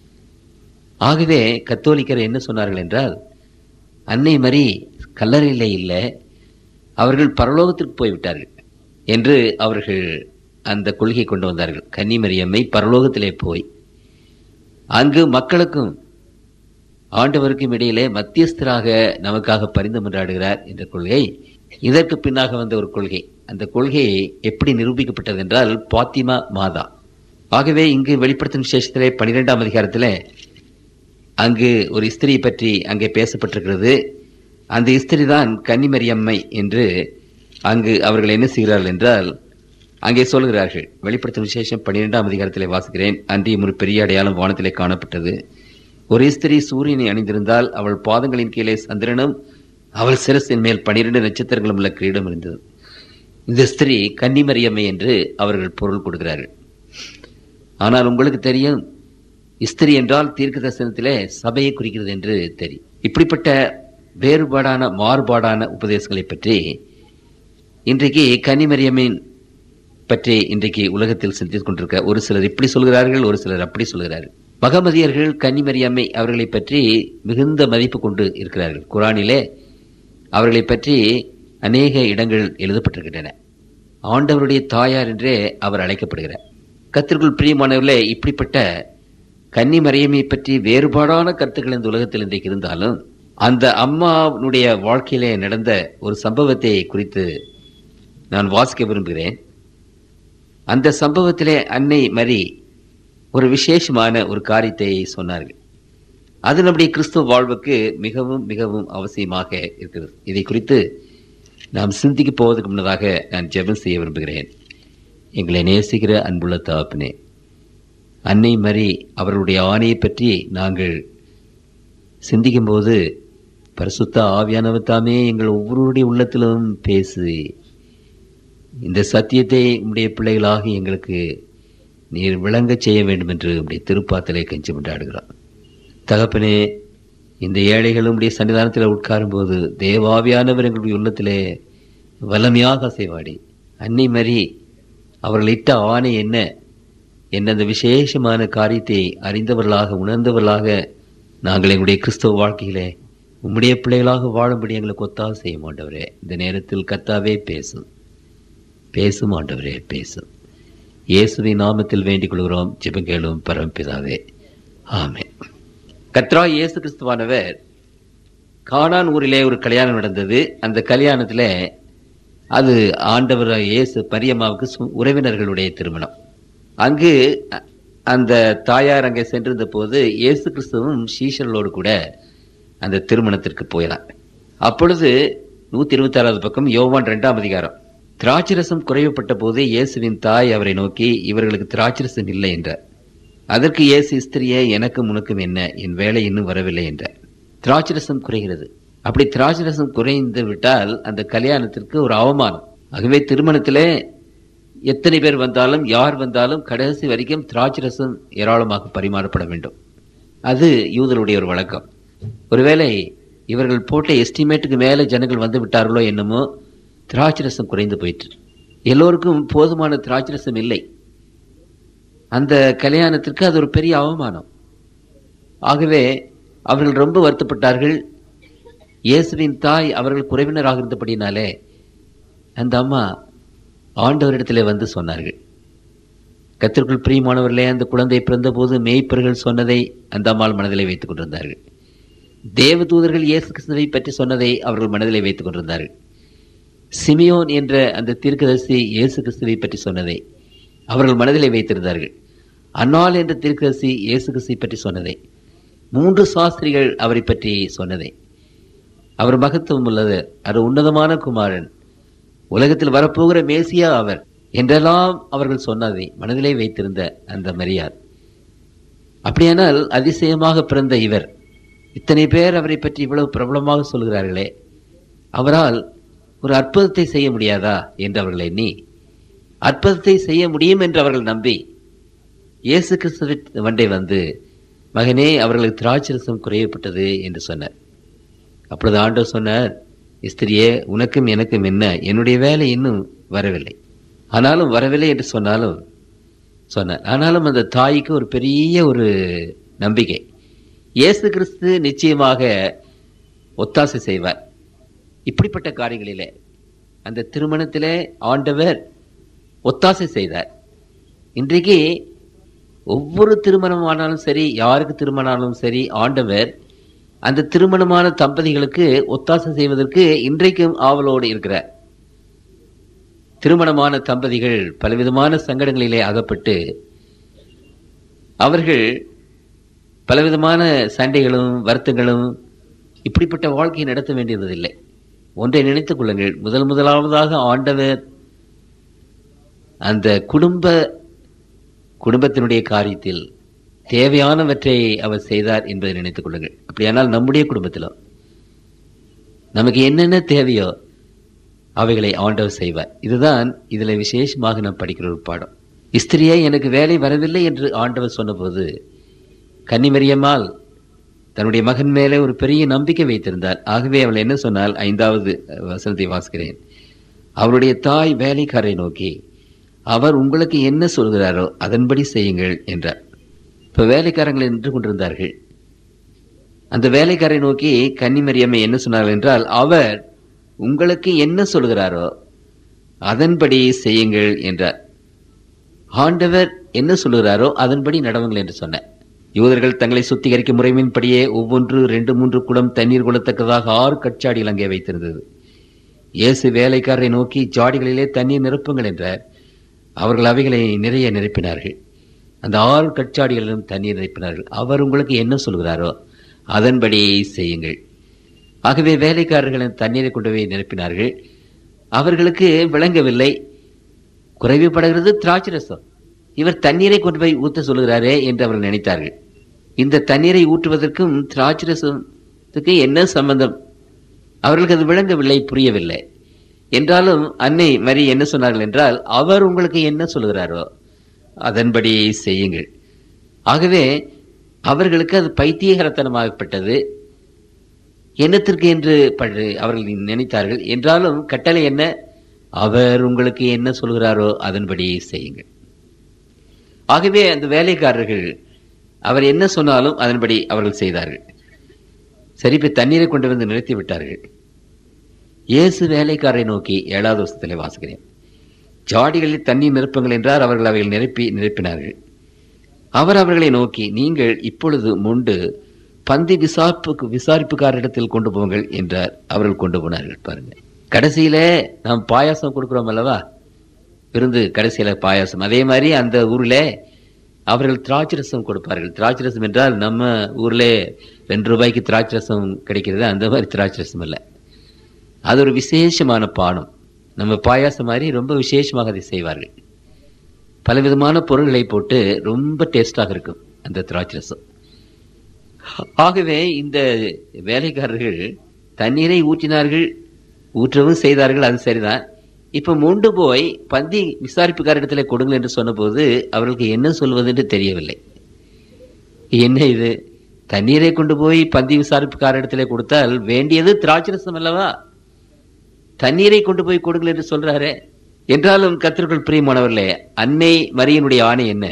ஆகவே கத்தோலிக்கர் என்ன சொன்னார்கள் என்றால், அன்னை மரி கல்லறையிலே இல்லை, அவர்கள் பரலோகத்திற்கு போய்விட்டார்கள் என்று அவர்கள் அந்த கொள்கை கொண்டு வந்தார்கள். கன்னிமரியம்மை பரலோகத்திலே போய் அங்கு மக்களுக்கும் ஆண்டவருக்கும் இடையிலே மத்தியஸ்தராக நமக்காக பரிந்து மன்றாடுகிறார் என்ற கொள்கை இதற்கு பின்னாக வந்த ஒரு கொள்கை. அந்த கொள்கை எப்படி நிரூபிக்கப்பட்டது என்றால், பாத்திமா மாதா. ஆகவே இங்கு வெளிப்படுத்தும் விசேஷத்திலே பனிரெண்டாம் அதிகாரத்தில் அங்கு ஒரு ஸ்திரியை பற்றி அங்கே பேசப்பட்டிருக்கிறது. அந்த ஸ்திரி தான் கன்னிமரியம்மை என்று அங்கு அவர்கள் என்ன செய்கிறார்கள் என்றால் அங்கே சொல்கிறார்கள். வெளிப்படுத்தும் விசேஷம் பன்னிரெண்டாம் அதிகாரத்திலே வாசிக்கிறேன். அன்றியும் ஒரு பெரிய அடையாளம் வானத்திலே காணப்பட்டது. ஒரு ஸ்திரீ சூரியனை அணிந்திருந்தால், அவள் பாதங்களின் கீழே சந்திரனும் அவள் சிரசின் மேல் பனிரெண்டு நட்சத்திரங்களும் உள்ள கிரீடம் இருந்தது. இந்த ஸ்திரீ கன்னிமரியம்மை என்று அவர்கள் பொருள் கொடுக்கிறார்கள். ஆனால் உங்களுக்கு தெரியும், ஸ்திரீ என்றால் தீர்க்க தரிசனத்திலே சபையை குறிக்கிறது என்று தெரியும். இப்படிப்பட்ட வேறுபாடான மாறுபாடான உபதேசங்களை பற்றி இன்றைக்கு கன்னிமரியம்மின் பற்றி இன்றைக்கு உலகத்தில் சிந்தித்துக் கொண்டிருக்க ஒரு சிலர் இப்படி சொல்கிறார்கள், ஒரு சிலர் அப்படி சொல்கிறார்கள். மகமதியர்கள் கன்னிமரியம்மை அவர்களை பற்றி மிகுந்த மதிப்பு கொண்டு இருக்கிறார்கள். குரானிலே அவர்களை பற்றி அநேக இடங்கள் எழுதப்பட்டிருக்கின்றன. ஆண்டவருடைய தாயார் என்றே அவர் அழைக்கப்படுகிறார். கர்த்தருக்குள் பிரியமானவர்களே, இப்படிப்பட்ட கன்னி மரியமை பற்றி வேறுபாடான கருத்துக்கள் இந்த உலகத்தில் இன்றைக்கு இருந்தாலும் அந்த அம்மாவுடைய வாழ்க்கையிலே நடந்த ஒரு சம்பவத்தை குறித்து நான் வாசிக்க விரும்புகிறேன். அந்த சம்பவத்திலே அன்னை மரி ஒரு விசேஷமான ஒரு காரியத்தை சொன்னார்கள். அது நம்முடைய கிறிஸ்துவ வாழ்வுக்கு மிகவும் மிகவும் அவசியமாக இருக்கிறது. இதை குறித்து நாம் சிந்திக்க போவதற்கு முன்னதாக நான் ஜெபம் செய்ய விரும்புகிறேன். எங்களை நேசிக்கிற அன்புள்ள தகப்பனே, அன்னை மரி அவர்களுடைய ஆணையை பற்றி நாங்கள் சிந்திக்கும் போது பரிசுத்த ஆவியானவர் தாமே எங்கள் ஒவ்வொருடைய உள்ளத்திலும் பேசி இந்த சத்தியத்தை உம்முடைய பிள்ளைகளாக எங்களுக்கு நீர் விளங்க செய்ய வேண்டும் என்று உம்முடைய திருப்பாத்திலே கெஞ்சி கொண்டாடுகிறோம். தகப்பனே, இந்த ஏழைகளும் உடைய சன்னிதானத்தில் உட்காரும் போது தேவாவியானவர் எங்களுடைய உள்ளத்திலே வல்லமையாக அசைவாடி அன்னை மரி அவர்கள் இட்ட ஆணை என்ன என்ன அந்த விசேஷமான காரியத்தை அறிந்தவர்களாக உணர்ந்தவர்களாக நாங்கள் எங்களுடைய கிறிஸ்தவ வாழ்க்கையிலே உம்முடைய பிள்ளைகளாக வாழும்படி எங்களுக்கு ஒத்தாசை செய்யும் ஆண்டவரே. இந்த நேரத்தில் கர்த்தாவே பேசும் பேசும் ஆண்டவரே பேசும். இயேசுவின் நாமத்தில் வேண்டிக் கொள்கிறோம், ஜெபங்கேளும் பரமபிதாவே, ஆமென். கர்த்தராகிய இயேசு கிறிஸ்துவானவர் கானான் ஊரிலே ஒரு கல்யாணம் நடந்தது. அந்த கல்யாணத்தில் அது ஆண்டவர் இயேசு மரியம்மாவுக்கு உறவினர்களுடைய திருமணம். அங்கு அந்த தாயார் அங்கே சென்றிருந்த போது இயேசு கிறிஸ்துவும் சீஷர்களோடு கூட அந்த திருமணத்திற்கு போயினார். அப்பொழுது நூத்தி இருபத்தி ஆறாவது பக்கம் யோவான் இரண்டாம் அதிகாரம். திராட்சரசம் குறைவுபட்ட போது இயேசுவின் தாய் அவரை நோக்கி, இவர்களுக்கு திராட்சரசம் இல்லை என்றார். அதற்கு இயேசு, ஸ்திரியே, எனக்கும் உனக்கும் என்ன, என் வேலை இன்னும் வரவில்லை என்றார். திராட்சரசம் குறைகிறது. அப்படி திராட்சரசம் குறைந்து விட்டால் அந்த கல்யாணத்திற்கு ஒரு அவமானம். ஆகவே திருமணத்திலே எத்தனை பேர் வந்தாலும் யார் வந்தாலும் கடைசி வரைக்கும் திராட்சரசம் ஏராளமாக பரிமாறப்பட வேண்டும். அது யூதருடைய ஒரு வழக்கம். ஒருவேளை இவர்கள் போட்ட எஸ்டிமேட்டுக்கு மேலே ஜனங்கள் வந்து விட்டார்களோ என்னமோ, திராட்சரசம் குறைந்து போயிற்று. எல்லோருக்கும் போதுமான திராட்சரசம் இல்லை. அந்த கல்யாணத்திற்கு அது ஒரு பெரிய அவமானம். ஆகவே அவர்கள் ரொம்ப வருத்தப்பட்டார்கள். இயேசுவின் தாய் அவர்கள் குறைவினராக இருந்தபடினாலே அந்த அம்மா ஆண்டவரிடத்திலே வந்து சொன்னார்கள். கர்த்தருக்குள் பிரியமானவர்களே, அந்த குழந்தை பிறந்த போது மேய்ப்பர்கள் சொன்னதை அந்த அம்மாள் மனதிலே வைத்துக் கொண்டிருந்தார்கள். தேவ தூதர்கள் இயேசு கிறிஸ்துவை பற்றி சொன்னதை அவர்கள் மனதிலே வைத்துக் கொண்டிருந்தார்கள். சிமியோன் என்ற அந்த தீர்க்கதரிசி இயேசு கிறிஸ்துவை பற்றி சொன்னதை அவர்கள் மனதிலே வைத்திருந்தார்கள். அன்னாள் என்ற தீர்க்கதரிசி இயேசு கிறிஸ்துவை பற்றி சொன்னதை, மூன்று சாஸ்திரிகள் அவரை பற்றி சொன்னதை, அவர் மகத்துவம் உள்ளது, அது உன்னதமான குமாரன், உலகத்தில் வரப்போகிற மேசியா அவர் என்றெல்லாம் அவர்கள் சொன்னதை மனதிலே வைத்திருந்த அந்த மரியாள், அப்படியானால் அதிசயமாக பிறந்த இவர், இத்தனை பேர் அவரை பற்றி இவ்வளவு பிரபலமாக சொல்கிறார்களே, அவரால் ஒரு அற்புதத்தை செய்ய முடியாதா என்று அவர்கள் எண்ணி, அற்புதத்தை செய்ய முடியும் என்று அவர்கள் நம்பி இயேசு கிறிஸ்துவின் வண்டை வந்து, மகனே, அவர்களுக்கு திராட்சரசம் குறையப்பட்டது என்று சொன்னார். அப்பொழுது ஆண்டவர் சொன்னார், ஸ்திரியே, உனக்கும் எனக்கும் என்ன, என்னுடைய வேலை இன்னும் வரவில்லை. ஆனாலும் வரவில்லை என்று சொன்னாலும் சொன்னார். ஆனாலும் அந்த தாய்க்கு ஒரு பெரிய ஒரு நம்பிக்கை, இயேசு கிறிஸ்து நிச்சயமாக ஒத்தாசை செய்வார். இப்படிப்பட்ட காரியங்களிலே அந்த திருமணத்திலே ஆண்டவர் ஒத்தாசை செய்தார். இன்றைக்கு ஒவ்வொரு திருமணம் ஆனாலும் சரி, யாருக்கு திருமணமானாலும் சரி, ஆண்டவர் அந்த திருமணமான தம்பதிகளுக்கு ஒத்தாசை செய்வதற்கு இன்றைக்கும் ஆவலோடு இருக்கிறார். திருமணமான தம்பதிகள் பலவிதமான சங்கடங்களிலே அகப்பட்டு அவர்கள் பலவிதமான சண்டைகளும் வருத்தங்களும் இப்படிப்பட்ட வாழ்க்கையை நடத்த வேண்டியதில்லை. ஒன்றை நினைத்துக் கொள்ளுங்கள், முதல் முதலாவதாக ஆண்டவர் அந்த குடும்ப குடும்பத்தினுடைய காரியத்தில் தேவையானவற்றை அவர் செய்தார் என்பதை நினைத்துக் கொள்ளுங்கள். அப்படியானால் நம்முடைய குடும்பத்திலோ நமக்கு என்னென்ன தேவையோ அவைகளை ஆண்டவர் செய்வார். இதுதான் இதில் விசேஷமாக நாம் படிக்கிற ஒரு பாடம். ஸ்திரியே, எனக்கு வேலை வரவில்லை என்று ஆண்டவர் சொன்னபோது கன்னிமரியம்மாள் தன்னுடைய மகன் மேலே ஒரு பெரிய நம்பிக்கை வைத்திருந்தார். ஆகவே அவள் என்ன சொன்னால், ஐந்தாவது வசனத்தை வாசிக்கிறேன். அவருடைய தாய் வேலைக்காரை நோக்கி, அவர் உங்களுக்கு என்ன சொல்கிறாரோ அதன்படி செய்யுங்கள் என்றார். இப்ப வேலைக்காரங்கள் நின்று கொண்டிருந்தார்கள். அந்த வேலைக்காரை நோக்கி கன்னிமரியம்மை என்ன சொன்னார்கள் என்றால், அவர் உங்களுக்கு என்ன சொல்கிறாரோ அதன்படி செய்யுங்கள் என்றார். ஆண்டவர் என்ன சொல்கிறாரோ அதன்படி நடவுங்கள் என்று சொன்னார். யூதர்கள் தங்களை சுத்திகரிக்கும் முறைமையின்படியே ஒவ்வொன்று ரெண்டு மூன்று குடம் தண்ணீர் கொள்ளத்தக்கதாக ஆறு கச்சாடிகள் அங்கே வைத்திருந்தது. இயேசு வேலைக்காரரை நோக்கி, ஜாடிகளிலே தண்ணீர் நிரப்புங்கள் என்றார். அவர்கள் அவைகளை நிறைய நிரப்பினார்கள். அந்த ஆறு கச்சாடிகளிலும் தண்ணீர் நிரப்பினார்கள். அவர் உங்களுக்கு என்ன சொல்கிறாரோ அதன்படி செய்யுங்கள். ஆகவே வேலைக்காரர்களின் தண்ணீரை கொண்டு போய் நிரப்பினார்கள். அவர்களுக்கு விளங்கவில்லை. குறைவுபடுகிறது திராட்சரசம், இவர் தண்ணீரை கொண்டு போய் ஊற்ற சொல்கிறாரே என்று அவர்கள் நினைத்தார்கள். இந்த தண்ணீரை ஊற்றுவதற்கும் திராட்சரசத்துக்கு என்ன சம்பந்தம்? அவர்களுக்கு அது விளங்கவில்லை, புரியவில்லை. என்றாலும் அன்னை மரி என்ன சொன்னார்கள் என்றால், அவர் உங்களுக்கு என்ன சொல்கிறாரோ அதன்படி செய்யுங்கள். ஆகவே அவர்களுக்கு அது பைத்தியகரத்தனமாகப்பட்டது. என்னத்திற்கு என்று அவர்கள் நினைத்தார்கள். என்றாலும் கட்டளை என்ன? அவர் உங்களுக்கு என்ன சொல்கிறாரோ அதன்படி செய்யுங்கள். ஆகவே அந்த வேலைக்காரர்கள் அவர் என்ன சொன்னாலும் அதன்படி அவர்கள் செய்தார்கள். சரி, இப்ப தண்ணீரை கொண்டு வந்து நிறுத்தி விட்டார்கள். இயேசு வேலைக்காரரை நோக்கி, ஏழாவது வருஷத்திலே வாசிக்கிறேன், ஜாடிகளில் தண்ணீர் நிரப்புங்கள் என்றார். அவர்கள் அவைகள் நிரப்பி நிரப்பினார்கள். அவர் அவர்களை நோக்கி, நீங்கள் இப்பொழுது முண்டு பந்தி விசாரிப்பு விசாரிப்புக்காரிடத்தில் கொண்டு போங்கள் என்றார். அவர்கள் கொண்டு போனார்கள். பாருங்க, கடைசியில நாம் பாயாசம் கொடுக்கிறோம் அல்லவா, விருந்து கடைசியில பாயாசம். அதே மாதிரி அந்த ஊர்ல அவர்கள் திராட்சரசம் கொடுப்பார்கள். திராட்சரசம் என்றால் நம்ம ஊர்ல ரெண்டு ரூபாய்க்கு திராட்சரசம் கிடைக்கிறது, அந்த மாதிரி திராட்சரசம் இல்லை. அது ஒரு விசேஷமான பானம். நம்ம பாயாசம் மாதிரி ரொம்ப விசேஷமாக அதை செய்வார்கள். பலவிதமான பொருள்களை போட்டு ரொம்ப டேஸ்டாக இருக்கும் அந்த திராட்சரசம். ஆகவே இந்த வேலைக்காரர்கள் தண்ணீரை ஊற்றினார்கள், ஊற்றவும் செய்தார்கள், அது சரிதான். இப்ப மூண்டு போய் பந்தி விசாரிப்புக்காரிடத்தில் கொடுங்கள் என்று சொன்ன போது அவர்களுக்கு என்ன சொல்வது என்று தெரியவில்லை. என்ன இது, தண்ணீரை கொண்டு போய் பந்தி விசாரிப்புக்காரிடத்தில் கொடுத்தால் வேண்டியது திராட்சரசம் அல்லவா, தண்ணீரை கொண்டு போய் கொடுங்கள் என்று சொல்றாரு. என்றாலும் கர்த்தருக்குள் பிரியமானவர்களே, அன்னை மரியினுடைய ஆணை என்ன?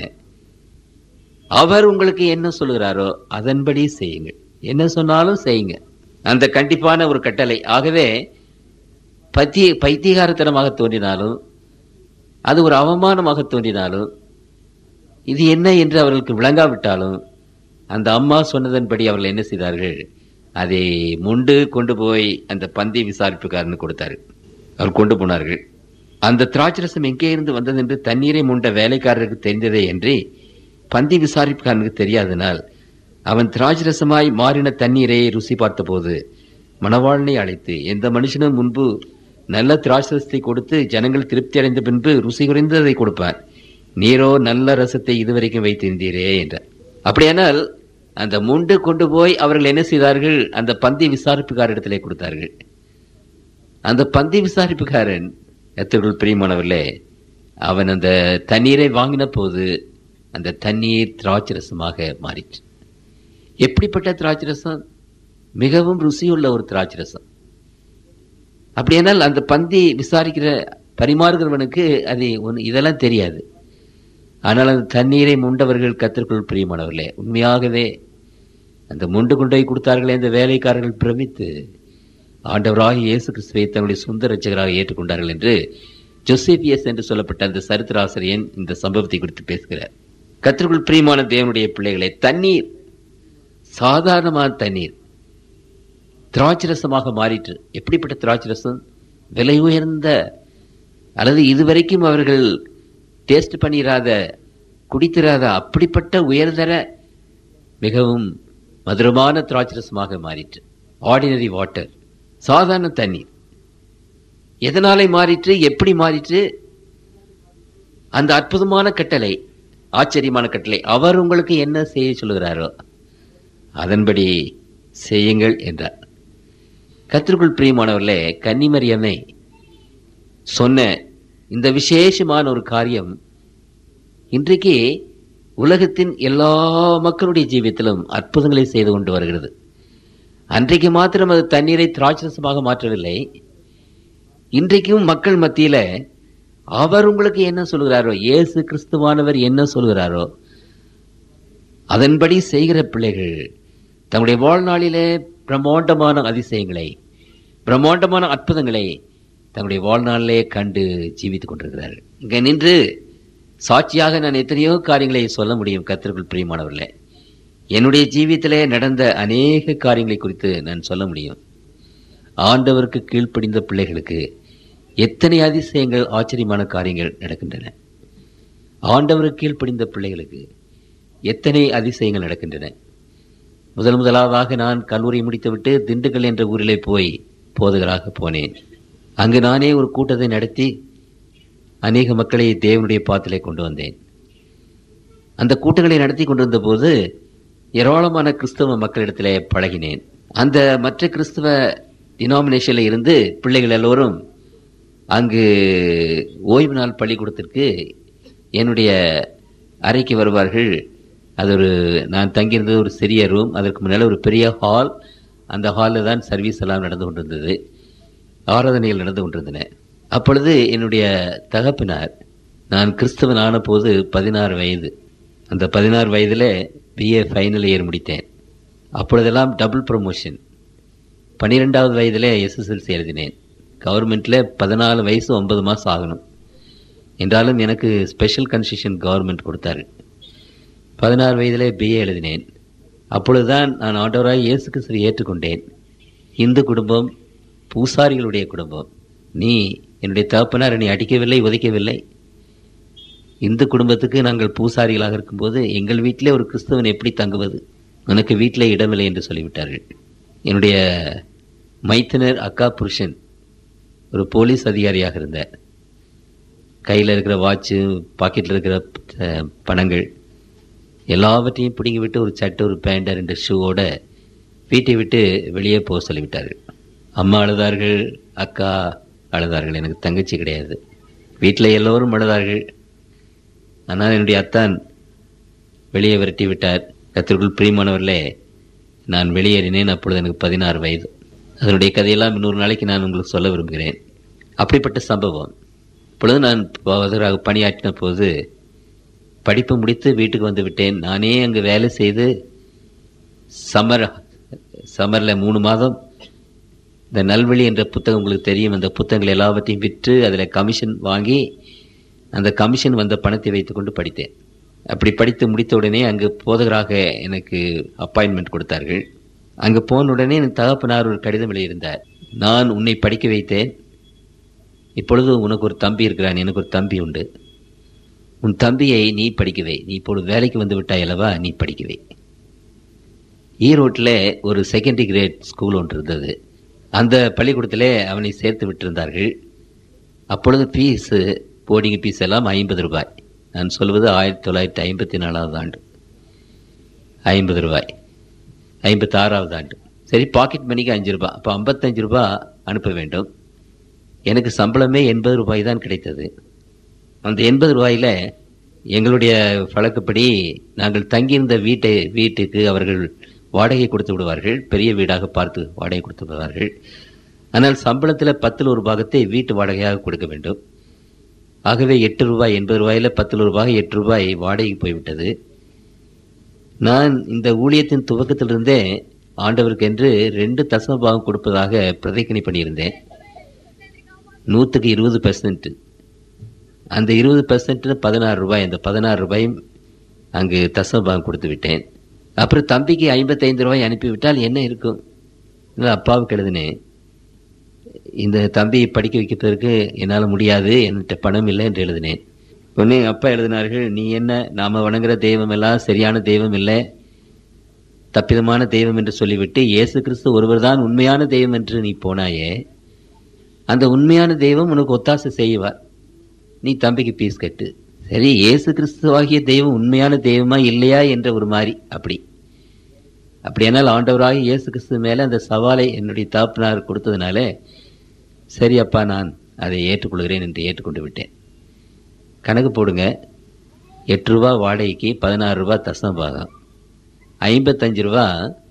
அவர் உங்களுக்கு என்ன சொல்கிறாரோ அதன்படி செய்யுங்கள். என்ன சொன்னாலும் செய்யுங்க, அந்த கண்டிப்பான ஒரு கட்டளை. ஆகவே பத்திய பைத்தியகாரத்தனமாக தோன்றினாலும், அது ஒரு அவமானமாக தோன்றினாலும், இது என்ன என்று அவர்களுக்கு விளங்காவிட்டாலும், அந்த அம்மா சொன்னதன்படி அவர்கள் என்ன செய்தார்கள்? அதை முண்டு கொண்டு போய் அந்த பந்தி விசாரிப்புக்காரனு கொடுத்தார்கள். அவர் கொண்டு போனார்கள். அந்த திராட்சரசம் எங்கே இருந்து வந்தது என்று தண்ணீரை முண்ட வேலைக்காரருக்கு தெரிந்ததே என்று பந்தி விசாரிப்புக்காரனுக்கு தெரியாதனால், அவன் திராட்சரசமாய் மாறின தண்ணீரை ருசி பார்த்த போது மணவாளனை அழைத்து, எந்த மனுஷனும் முன்பு நல்ல திராட்சரசத்தை கொடுத்து ஜனங்கள் திருப்தி அடைந்த பின்பு ருசி குறைந்ததை கொடுப்பார், நீரோ நல்ல ரசத்தை இதுவரைக்கும் வைத்திருந்தீரே என்றார். அப்படியானால் அந்த முண்டு கொண்டு போய் அவர்கள் என்ன செய்தார்கள்? அந்த பந்தி விசாரிப்புக்காரிடத்திலே கொடுத்தார்கள். அந்த பந்தி விசாரிப்புக்காரன், கர்த்தருக்குள் பிரியமானவர்களே, அவன் அந்த தண்ணீரை வாங்கின போது அந்த தண்ணீர் திராட்சரசமாக மாறிற்று. எப்படிப்பட்ட திராட்சரசம்? மிகவும் ருசியுள்ள ஒரு திராட்சரசம். அப்படியானால் அந்த பந்தி விசாரிக்கிற பரிமாறுகிறவனுக்கு அது ஒன்று இதெல்லாம் தெரியாது. ஆனால் அந்த தண்ணீரை முண்டவர்கள், கர்த்தருக்குள் பிரியமானவர்களே, உண்மையாகவே அந்த முண்டு கொண்டை கொடுத்தார்களே அந்த வேலைக்காரர்கள் பிரமித்து ஆண்டவராக இயேசு கிறிஸ்துவை தன்னுடைய சொந்த ரட்சகராக ஏற்றுக்கொண்டார்கள் என்று ஜோசேபியஸ் என்று சொல்லப்பட்ட அந்த சரித்திராசிரியன் இந்த சம்பவத்தை குறித்து பேசுகிறார். கர்த்தருக்குள் பிரியமான தேவனுடைய பிள்ளைகளை, தண்ணீர், சாதாரணமான தண்ணீர் திராட்சரசமாக மாறிற்று. எப்படிப்பட்ட திராட்சரசம்? விலை உயர்ந்த, அல்லது இதுவரைக்கும் அவர்கள் டேஸ்ட் பண்ணிராத, குடித்திராத அப்படிப்பட்ட உயர்தர மிகவும் மதுரமான திராட்சரசமாக மாறிற்று. ஆர்டினரி வாட்டர், சாதாரண தண்ணீர். எதனாலே மாறிற்று? எப்படி மாறிற்று? அந்த அற்புதமான கட்டளை, ஆச்சரியமான கட்டளை, அவர் உங்களுக்கு என்ன செய்ய சொல்கிறாரோ அதன்படி செய்யுங்கள் என்றார். கர்த்தருக்குள் பிரியமானவர்களே, கன்னிமரியன்னை சொன்ன இந்த விசேஷமான ஒரு காரியம் இன்றைக்கு உலகத்தின் எல்லா மக்களுடைய ஜீவியத்திலும் அற்புதங்களை செய்து கொண்டு வருகிறது. அன்றைக்கு மாத்திரம் அது தண்ணீரை திராட்சரசமாக மாற்றவில்லை. இன்றைக்கும் மக்கள் மத்தியில அவர் உங்களுக்கு என்ன சொல்கிறாரோ, இயேசு கிறிஸ்துவானவர் என்ன சொல்கிறாரோ அதன்படி செய்கிற பிள்ளைகள் தங்களுடைய வாழ்நாளிலே பிரம்மாண்டமான அதிசயங்களை, பிரம்மாண்டமான அற்புதங்களை தங்களுடைய வாழ்நாளிலே கண்டு ஜீவித்துக் கொண்டிருக்கிறார்கள். இங்க நின்று சாட்சியாக நான் எத்தனையோ காரியங்களை சொல்ல முடியும். கர்த்தருக்குள் பிரியமானவர்களே, என்னுடைய ஜீவியத்திலே நடந்த அநேக காரியங்களை குறித்து நான் சொல்ல முடியும். ஆண்டவருக்கு கீழ்ப்படிந்த பிள்ளைகளுக்கு எத்தனை அதிசயங்கள், ஆச்சரியமான காரியங்கள் நடக்கின்றன. ஆண்டவருக்கு கீழ்ப்படிந்த பிள்ளைகளுக்கு எத்தனை அதிசயங்கள் நடக்கின்றன. முதல் முதலாவதாக நான் கல்லூரி முடித்துவிட்டு திண்டுக்கல் என்ற ஊரிலே போய் போதகராக போனேன். அங்கு நானே ஒரு கூட்டத்தை நடத்தி அநேக மக்களை தேவனுடைய பாத்திலே கொண்டு வந்தேன். அந்த கூட்டங்களை நடத்தி கொண்டு வந்த போது ஏராளமான கிறிஸ்தவ மக்களிடத்திலே பழகினேன். அந்த மற்ற கிறிஸ்தவ டினாமினேஷனில் இருந்து பிள்ளைகள் எல்லோரும் அங்கு ஓய்வு நாள் பள்ளிக்கூடத்திற்கு என்னுடைய அறைக்கு வருவார்கள். அது ஒரு நான் தங்கியிருந்தது ஒரு சிறிய ரூம், அதற்கு முன்னால் ஒரு பெரிய ஹால். அந்த ஹாலில் தான் சர்வீஸ் எல்லாம் நடந்து கொண்டிருந்தது, ஆராதனைகள் நடந்து கொண்டிருந்தன. அப்பொழுது என்னுடைய தகப்பினார், நான் கிறிஸ்தவன் ஆன போது பதினாறு வயது. அந்த பதினாறு வயதில் பிஏ ஃபைனல் இயர் முடித்தேன். அப்பொழுதெல்லாம் டபுள் ப்ரமோஷன். பன்னிரெண்டாவது வயதில் எஸ்எஸ்எல்சி எழுதினேன். கவர்மெண்ட்டில் பதினாலு வயசு ஒன்பது மாதம் ஆகணும் என்றாலும் எனக்கு ஸ்பெஷல் கன்செஷன் கவர்மெண்ட் கொடுத்தாரு. பதினாறு வயதில் பிஏ எழுதினேன். அப்பொழுதுதான் நான் ஆண்டவராய் இயேசு கிறிஸ்துவை ஏற்றுக்கொண்டேன். இந்து குடும்பம், பூசாரிகளுடைய குடும்பம். நீ என்னுடைய தகப்பனார் என்னை அடிக்கவில்லை, உதைக்கவில்லை. இந்து குடும்பத்துக்கு நாங்கள் பூசாரிகளாக இருக்கும்போது எங்கள் வீட்டிலே ஒரு கிறிஸ்தவன் எப்படி தங்குவது? உனக்கு வீட்டிலே இடமில்லை என்று சொல்லிவிட்டார்கள். என்னுடைய மைத்தினர் அக்கா புருஷன் ஒரு போலீஸ் அதிகாரியாக இருந்தார். கையில் இருக்கிற வாட்சு, பாக்கெட்டில் இருக்கிற பணங்கள் எல்லாவற்றையும் பிடுங்கி விட்டு ஒரு சட்டை, ஒரு பேண்ட், ரெண்டு ஷூவோட வீட்டை விட்டு வெளியே போக சொல்லிவிட்டார்கள். அம்மா அழுதார்கள், அக்கா அழுதார்கள். எனக்கு தங்கச்சி கிடையாது. வீட்டில் எல்லோரும் அழுதார்கள். ஆனால் என்னுடைய அத்தான் வெளியே விரட்டி விட்டார். கர்த்தருக்குள் பிரியமானவர்களே, நான் வெளியேறினேன். அப்பொழுது எனக்கு பதினாறு வயது. அதனுடைய கதையெல்லாம் இன்னொரு நாளைக்கு நான் உங்களுக்கு சொல்ல விரும்புகிறேன். அப்படிப்பட்ட சம்பவம். இப்பொழுது நான் பணியாற்றின போது படிப்பு முடித்து வீட்டுக்கு வந்து விட்டேன். நானே அங்கு வேலை செய்து சம்மர் சம்மரில் மூணு மாதம் இந்த நல்வழி என்ற புத்தகம் உங்களுக்கு தெரியும். அந்த புத்தகங்கள் எல்லாவற்றையும் விற்று அதில் கமிஷன் வாங்கி அந்த கமிஷன் வந்த பணத்தை வைத்துக்கொண்டு படித்தேன். அப்படி படித்து முடித்த உடனே அங்கு போதகராக எனக்கு அப்பாயின்மெண்ட் கொடுத்தார்கள். அங்கு போன உடனே என் தகப்பனார் ஒரு கடிதம் எழுதியிருந்தார். நான் உன்னை படிக்க வைத்தேன், இப்பொழுது உனக்கு ஒரு தம்பி இருக்கிறான், எனக்கு ஒரு தம்பி உண்டு. உன் தம்பியை நீ படிக்கவை. நீ இப்பொழுது வேலைக்கு வந்து விட்டாய் அல்லவா, நீ படிக்கவை. ஈரோட்டில் ஒரு செகண்டரி கிரேட் ஸ்கூல் ஒன்று இருந்தது. அந்த பள்ளிக்கூடத்தில் அவனை சேர்த்து விட்டிருந்தார்கள். அப்பொழுது ஃபீஸு, போர்டிங் ஃபீஸ் எல்லாம் ஐம்பது ரூபாய். நான் சொல்வது ஆயிரத்தி தொள்ளாயிரத்தி ஐம்பத்தி நாலாவது ஆண்டு. ஐம்பது ரூபாய் ஐம்பத்தி ஆறாவது ஆண்டு. சரி, பாக்கெட் மணிக்கு அஞ்சு ரூபாய். அப்போ ஐம்பத்தஞ்சு ரூபா அனுப்ப வேண்டும். எனக்கு சம்பளமே எண்பது ரூபாய் தான் கிடைத்தது. அந்த எண்பது ரூபாயில் எங்களுடைய வழக்கப்படி நாங்கள் தங்கியிருந்த வீட்டை வீட்டுக்கு அவர்கள் வாடகை கொடுத்து விடுவார்கள். பெரிய வீடாக பார்த்து வாடகை கொடுத்து விடுவார்கள். ஆனால் சம்பளத்தில் பத்தில் ஒரு பாகத்தை வீட்டு வாடகையாக கொடுக்க வேண்டும். ஆகவே எட்டு ரூபாய், எண்பது ரூபாயில் பத்தில் ஒரு பாகம் எட்டு ரூபாய் வாடகைக்கு போய்விட்டது. நான் இந்த ஊழியத்தின் துவக்கத்திலிருந்தே ஆண்டவருக்கு என்று ரெண்டு தசம பாகம் கொடுப்பதாக பிரதிஜை பண்ணியிருந்தேன். நூற்றுக்கு இருபது பெர்சன்ட். அந்த இருபது பெர்சன்ட் பதினாறு ரூபாய். அந்த பதினாறு ரூபாயும் அங்கு தசம பாகம் கொடுத்து விட்டேன். அப்புறம் தம்பிக்கு ஐம்பத்தைந்து ரூபாய் அனுப்பிவிட்டால் என்ன இருக்கும்? அப்பாவுக்கு எழுதினேன், இந்த தம்பியை படிக்க வைக்கிறதுக்கு என்னால் முடியாது, என்கிட்ட பணம் இல்லை என்று எழுதினேன். உடனே அப்பா எழுதினார்கள், நீ என்ன, நாம் வணங்குற தெய்வம் எல்லாம் சரியான தெய்வம் இல்லை, தப்பிதமான தெய்வம் என்று சொல்லிவிட்டு இயேசு கிறிஸ்து ஒருவர் தான் உண்மையான தெய்வம் என்று நீ போனாயே, அந்த உண்மையான தெய்வம் உனக்கு ஒத்தாசை செய்வார், நீ தம்பிக்கு பீஸ் கட்டு. சரி, இயேசு கிறிஸ்துவாகிய தெய்வம் உண்மையான தெய்வமா இல்லையா என்ற ஒரு மாதிரி. அப்படி அப்படியானால் ஆண்டவராக இயேசு கிறிஸ்து மேலே அந்த சவாலை என்னுடைய தகப்பனார் கொடுத்ததுனால, சரி அப்பா, நான் அதை ஏற்றுக்கொள்கிறேன் என்று ஏற்றுக்கொண்டு விட்டேன். கணக்கு போடுங்க, எட்டு ரூபா வாடகைக்கு பதினாறு ரூபா தசம பாகம், ஐம்பத்தஞ்சு ரூபா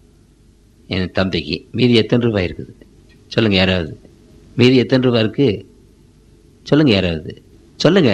என் தம்பிக்கு, மீதி எத்தனை ரூபாய் இருக்குது சொல்லுங்க யாராவது? மீதி எத்தனை ரூபா இருக்கு சொல்லுங்க யாராவது? சொல்லுங்க.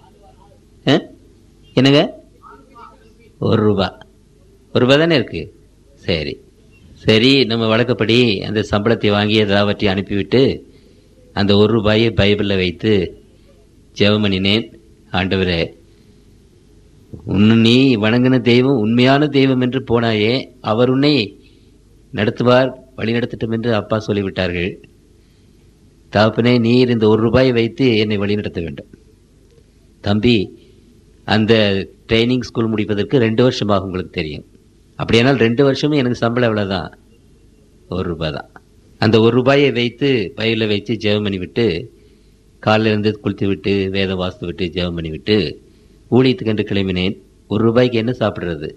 என்னங்க? ஒரு ரூபா. ஒரு ரூபா தானே இருக்கு. சரி சரி, நம்ம வழக்கப்படி அந்த சம்பளத்தை வாங்கி ஏதாவற்றை அனுப்பிவிட்டு அந்த ஒரு ரூபாயை பைபிளில் வைத்து ஜெபம் பண்ணினேன். ஆண்டவரே, உன்னு நீ வணங்கின தெய்வம் உண்மையான தெய்வம் என்று போனாயே, அவர் உன்னை நடத்துவார், வழி நடத்தட்டும் என்று அப்பா சொல்லிவிட்டார்கள். தகப்பனே, நீர் இந்த ஒரு ரூபாயை வைத்து என்னை வழி நடத்த வேண்டும். தம்பி, அந்த ட்ரைனிங் ஸ்கூல் முடிப்பதற்கு ரெண்டு வருஷமாக உங்களுக்கு தெரியும். அப்படியானால் ரெண்டு வருஷமும் எனக்கு சம்பளம் எவ்வளோதான்? ஒரு ரூபாய் தான். அந்த ஒரு ரூபாயை வைத்து பையில் வச்சு ஜெபம் பண்ணி விட்டு, காலையில் இருந்து குளித்து விட்டு வேதம் வாசித்து விட்டு ஜெபம் பண்ணி விட்டு ஊழியத்துக்கு என்று கிளம்பினேன். ஒரு ரூபாய்க்கு என்ன சாப்பிட்றது?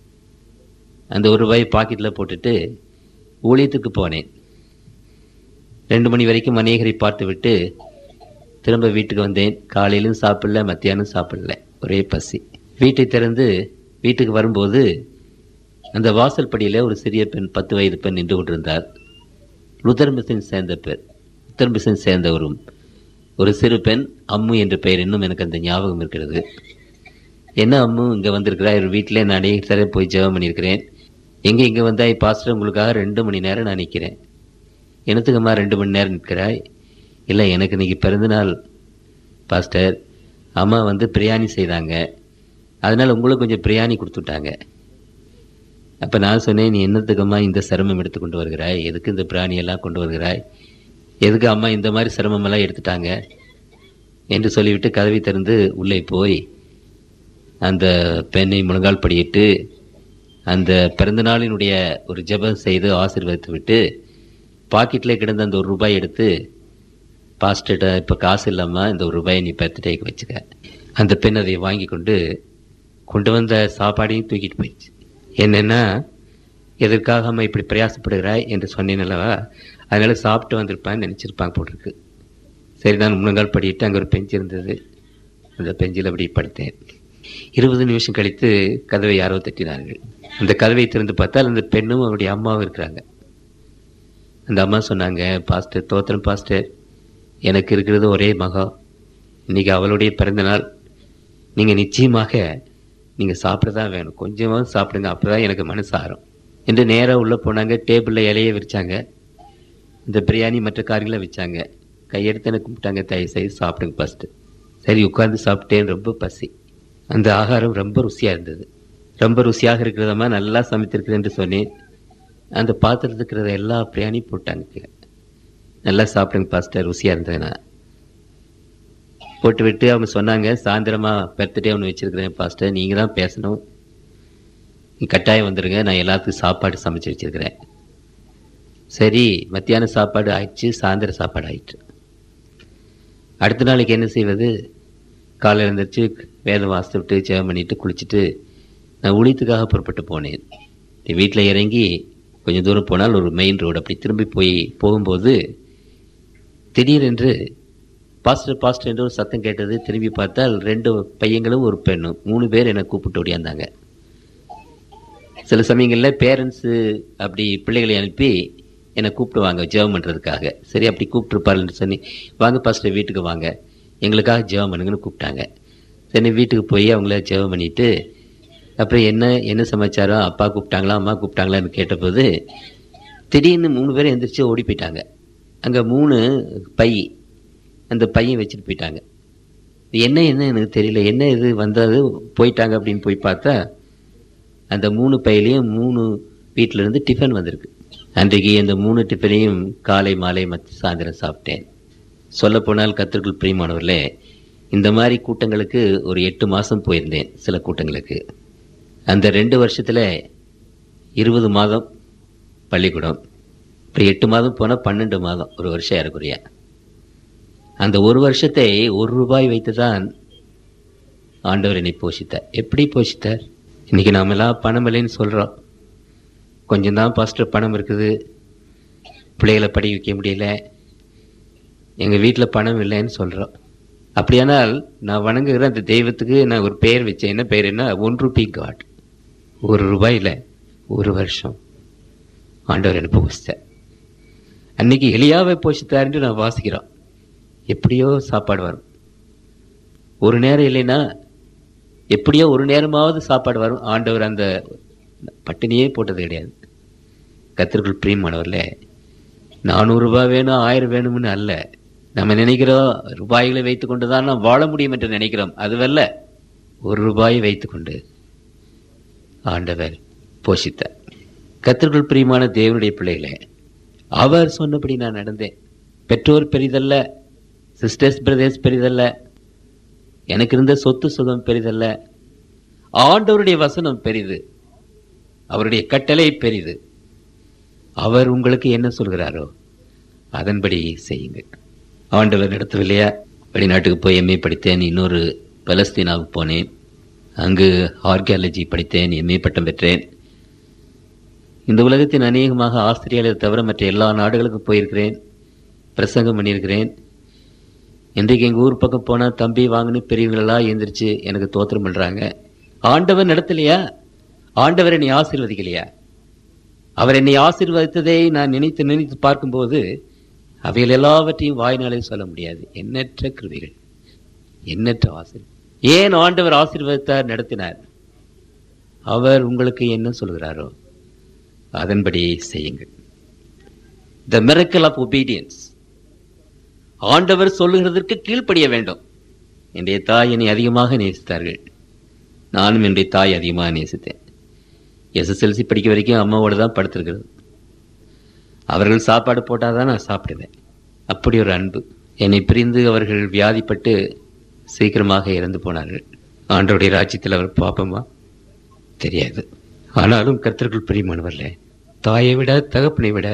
அந்த ஒரு ரூபாயை பாக்கெட்டில் போட்டுட்டு ஊழியத்துக்கு போனேன். ரெண்டு மணி வரைக்கும் அநேகரை பார்த்து விட்டு திரும்ப வீட்டுக்கு வந்தேன். காலையிலும் சாப்பிடல, மத்தியானம் சாப்பிடல, ஒரே பசி. வீட்டை திறந்து வீட்டுக்கு வரும்போது அந்த வாசல் படியில் ஒரு சிறிய பெண், பத்து வயது பெண் நின்று கொண்டிருந்தார். லுத்தர் மிஷன் சேர்ந்த பெண் லுத்தர் மிஷன் சேர்ந்த ஒரு ஒரு சிறு பெண், அம்மு என்ற பெயர் இன்னும் எனக்கு அந்த ஞாபகம் இருக்கிறது. என்ன அம்மு இங்கே வந்திருக்கிறாய்? ஒரு வீட்டில் நான் அநேக தடவை போய் ஜெபம் பண்ணியிருக்கிறேன். எங்கே இங்கே வந்தாய்? பாஸ்டர், உங்களுக்காக ரெண்டு மணி நேரம் நான் நிற்கிறேன். எனத்துக்குமா ரெண்டு மணி நேரம் நிற்கிறாய்? இல்லை, எனக்கு இன்றைக்கி பிறந்தநாள் பாஸ்டர். அம்மா வந்து பிரியாணி செய்தாங்க, அதனால் உங்களுக்கு கொஞ்சம் பிரியாணி கொடுத்துட்டாங்க. அப்போ நான் சொன்னேன், நீ என்னத்துக்கம்மா இந்த சிரமம் எடுத்து கொண்டு வருகிறாய்? எதுக்கு இந்த பிரியாணியெல்லாம் கொண்டு வருகிறாய்? எதுக்கு அம்மா இந்த மாதிரி சிரமமெல்லாம் எடுத்துட்டாங்க என்று சொல்லிவிட்டு கதவை திறந்து உள்ளே போய் அந்த பெண்ணை முழங்கால் படியிட்டு அந்த பிறந்தநாளினுடைய ஒரு ஜெபம் செய்து ஆசீர்வதித்து விட்டு பாக்கெட்டில் கிடந்த அந்த ஒரு ரூபாய் எடுத்து, பாஸ்டர்கிட்ட இப்போ காசு இல்லாமல் இந்த ஒரு ரூபாயை நீ பர்த்டேக்கு வச்சுக்க. அந்த பெண் அதை வாங்கி கொண்டு கொண்டு வந்த சாப்பாடையும் தூக்கிட்டு போயிடுச்சு. என்னென்னா, எதற்காக அம்மா இப்படி பிரயாசப்படுகிறாய் என்று சொன்னேன் அல்லவா, அதனால் சாப்பிட்டு வந்திருப்பான்னு நினச்சிருப்பாங்க போட்டிருக்கு. சரி, நான் முழங்கால் படிட்டு அங்கே ஒரு பெஞ்சு இருந்தது, அந்த பெஞ்சில் அப்படி படுத்தேன். இருபது நிமிஷம் கழித்து கதவை யாரோ தட்டினார்கள். அந்த கதவை திறந்து பார்த்தால் அந்த பெண்ணும் அவருடைய அம்மாவும் இருக்கிறாங்க. அந்த அம்மா சொன்னாங்க, பாஸ்டர், தோத்திரம் பாஸ்டர், எனக்கு இருக்கிறது ஒரே மகா, இன்றைக்கி அவளுடைய பிறந்தநாள், நீங்கள் நிச்சயமாக நீங்கள் சாப்பிட தான் வேணும், கொஞ்சமாக சாப்பிடுங்க, அப்போ தான் எனக்கு மனசு ஆறும் என்று நேராக உள்ளே போனாங்க. டேபிளில் இலையை விரிச்சாங்க, இந்த பிரியாணி மற்ற காரியங்களை வச்சாங்க. கையெடுத்து எனக்கு கும்பிட்டாங்க, தயவு செய்து சாப்பிடுங்க ஃபஸ்ட்டு. சரி, உட்கார்ந்து சாப்பிட்டேன். ரொம்ப பசி. அந்த ஆகாரம் ரொம்ப ருசியாக இருந்தது. ரொம்ப ருசியாக இருக்கிறதம்மா, நல்லா சமைத்திருக்குது என்று சொன்னேன். அந்த பாத்திரத்துக்கு இருக்கிறத எல்லா பிரியாணியும் போட்டாங்க. நல்லா சாப்பிடுங்க பாஸ்டர், ருசியாக இருந்ததுன்னா போட்டு விட்டு அவங்க சொன்னாங்க, சாயந்தரமாக பர்த்டே ஒன்று வச்சுருக்கிறேன் பாஸ்டர், நீங்கள் தான் பேசணும், நீ கட்டாயம் வந்துடுங்க, நான் எல்லாத்துக்கும் சாப்பாடு சமைச்சு வச்சுருக்கிறேன். சரி, மத்தியானம் சாப்பாடு ஆயிடுச்சு, சாயந்தரம் சாப்பாடு ஆயிடுச்சு. அடுத்த நாளைக்கு என்ன செய்வது? காலையில் எழுந்திரிச்சு வேதம் வாசித்து விட்டு ஜெபம் பண்ணிவிட்டு குளிச்சுட்டு நான் ஊழியத்துக்காக புறப்பட்டு போனேன். வீட்டில் இறங்கி கொஞ்சம் தூரம் போனால் ஒரு மெயின் ரோடு, அப்படி திரும்பி போய் போகும்போது திடீரென்று பாஸ்டர் பாஸ்டர் என்று ஒரு சத்தம் கேட்டது. திரும்பி பார்த்தால் ரெண்டு பையங்களும் ஒரு பெண்ணும், மூணு பேர் என்னை கூப்பிட்டு ஓடியாந்தாங்க. சில சமயங்களில் பேரண்ட்ஸு அப்படி பிள்ளைகளை அனுப்பி என்னை கூப்பிடுவாங்க ஜெபம் பண்ணுறதுக்காக. சரி, அப்படி கூப்பிட்டுருப்பாருன்னு சொல்லி, வாங்க பாஸ்டர் வீட்டுக்கு வாங்க, எங்களுக்காக ஜெபம் பண்ணுங்கன்னு கூப்பிட்டாங்க. சரி, வீட்டுக்கு போய் அவங்கள ஜெபம் பண்ணிவிட்டு அப்புறம் என்ன என்ன சமாச்சாரம், அப்பா கூப்பிட்டாங்களா அம்மா கூப்பிட்டாங்களான்னு கேட்டபோது திடீர்னு மூணு பேரும் எந்திரிச்சு ஓடி போயிட்டாங்க. அங்கே மூணு பை, அந்த பையன் வச்சுட்டு போயிட்டாங்க. என்ன என்ன எனக்கு தெரியல, என்ன இது வந்தது போயிட்டாங்க அப்படின்னு போய் பார்த்தா அந்த மூணு பையிலையும் மூணு வீட்டிலேருந்து டிஃபன் வந்திருக்கு. அன்றைக்கு அந்த மூணு டிஃபனையும் காலை மாலை மற்ற சாயந்தரம் சாப்பிட்டேன். சொல்லப்போனால் கர்த்தருக்குள் பிரியமானவர்களே, இந்த மாதிரி கூட்டங்களுக்கு ஒரு எட்டு மாதம் போயிருந்தேன். சில கூட்டங்களுக்கு அந்த ரெண்டு வருஷத்தில் இருபது மாதம் பள்ளிக்கூடம், இப்போ எட்டு மாதம் போனால் பன்னெண்டு மாதம், ஒரு வருஷம் ஏறக்குறைய. அந்த ஒரு வருஷத்தை ஒரு ரூபாய் வைத்து தான் ஆண்டவர் என்னை போஷித்தார். எப்படி போஷித்தார்? இன்றைக்கி நாமெல்லாம் பணம் இல்லைன்னு சொல்கிறோம். கொஞ்சம் தான் பாஸ்டர் பணம் இருக்குது, பிள்ளைகளை படிக்க வைக்க முடியல, எங்கள் வீட்டில் பணம் இல்லைன்னு சொல்கிறோம். அப்படியானால் நான் வணங்குகிற அந்த தெய்வத்துக்கு நான் ஒரு பெயர் வச்சேன். என்ன பெயர்? என்ன? One rupee card. ஒரு ரூபாயில் ஒரு வருஷம் ஆண்டவர் என்னை போஷித்தார். அன்னைக்கு எளியாவை போஷித்தாருன்னு நான் வாசிக்கிறோம். எப்படியோ சாப்பாடு வரும், ஒரு நேரம் இல்லைன்னா எப்படியோ ஒரு நேரமாவது சாப்பாடு வரும். ஆண்டவர் அந்த பட்டினியே போட்டது கிடையாது. கர்த்தருக்குள் பிரியமானவர்களே, நானூறு ரூபாய் வேணும் ஆயிரம் வேணும்னு அல்ல. நம்ம நினைக்கிறோம் ரூபாய்களை வைத்து கொண்டு தான் நாம் வாழ முடியும் என்று நினைக்கிறோம். அதுவல்ல, ஒரு ரூபாய் வைத்துக்கொண்டு ஆண்டவர் போஷித்தார். கர்த்தருக்குள் பிரியமான தேவனுடைய பிள்ளைகளே, அவர் சொன்னபடி நான் நடந்தேன். பெற்றோர் பெரிதல்ல, சிஸ்டர்ஸ் பிரதர்ஸ் பெரிதல்ல, எனக்கு இருந்த சொத்து சுகம் பெரிதல்ல, ஆண்டவருடைய வசனம் பெரிது, அவருடைய கட்டளை பெரிது. அவர் உங்களுக்கு என்ன சொல்கிறாரோ அதன்படி செய்யுங்கள். ஆண்டவர் நடத்தவில்லையா? வெளிநாட்டுக்கு போய் எம்ஏ படித்தேன், இன்னொரு பலஸ்தீனாவுக்கு போனேன், அங்கு ஆர்கியாலஜி படித்தேன், எம்ஏ பட்டம் பெற்றேன். இந்த உலகத்தின் அநேகமாக ஆஸ்திரேலியா தவிர மற்ற எல்லா நாடுகளுக்கும் போயிருக்கிறேன், பிரசங்கம் பண்ணியிருக்கிறேன். இன்றைக்கு எங்கள் ஊர் பக்கம் போனால் தம்பி வாங்கினு பெரியவங்களெல்லாம் எழுந்திரிச்சு எனக்கு தோத்திரம் பண்ணுறாங்க. ஆண்டவர் நடத்தலையா? ஆண்டவர் என்னை ஆசீர்வதிக்கலையா? அவர் என்னை ஆசீர்வதித்ததை நான் நினைத்து நினைத்து பார்க்கும்போது அவைகள் எல்லாவற்றையும் வாய்நாளே சொல்ல முடியாது. எண்ணற்ற கிருபைகள், எண்ணற்ற ஆசீர்வாதம். ஏன் ஆண்டவர் ஆசீர்வதித்தார், நடத்தினார்? அவர் உங்களுக்கு என்ன சொல்கிறாரோ அதன்படி செய்யுங்கள். The miracle of obedience. ஆண்டவர் சொல்லுகிறதற்கு கீழ்ப்படிய வேண்டும். என்னுடைய தாய் என்னை அதிகமாக நேசித்தார்கள், நானும் என்னுடைய தாய் அதிகமாக நேசித்தேன். எஸ்எஸ்எல்சி படிக்க வரைக்கும் அம்மாவோடு தான் படுத்திருக்கிறது. அவர்கள் சாப்பாடு போட்டால் தான் நான் சாப்பிடுவேன். அப்படி ஒரு அன்பு. என்னை பிரிந்து அவர்கள் வியாதிப்பட்டு சீக்கிரமாக இறந்து போனார்கள். ஆண்டவருடைய ராஜ்யத்தில் அவர் பாப்பமா தெரியாது. ஆனாலும் கர்த்தருக்குள் பிரியமானவர்களே, தாயை விட, தகப்பனை விட,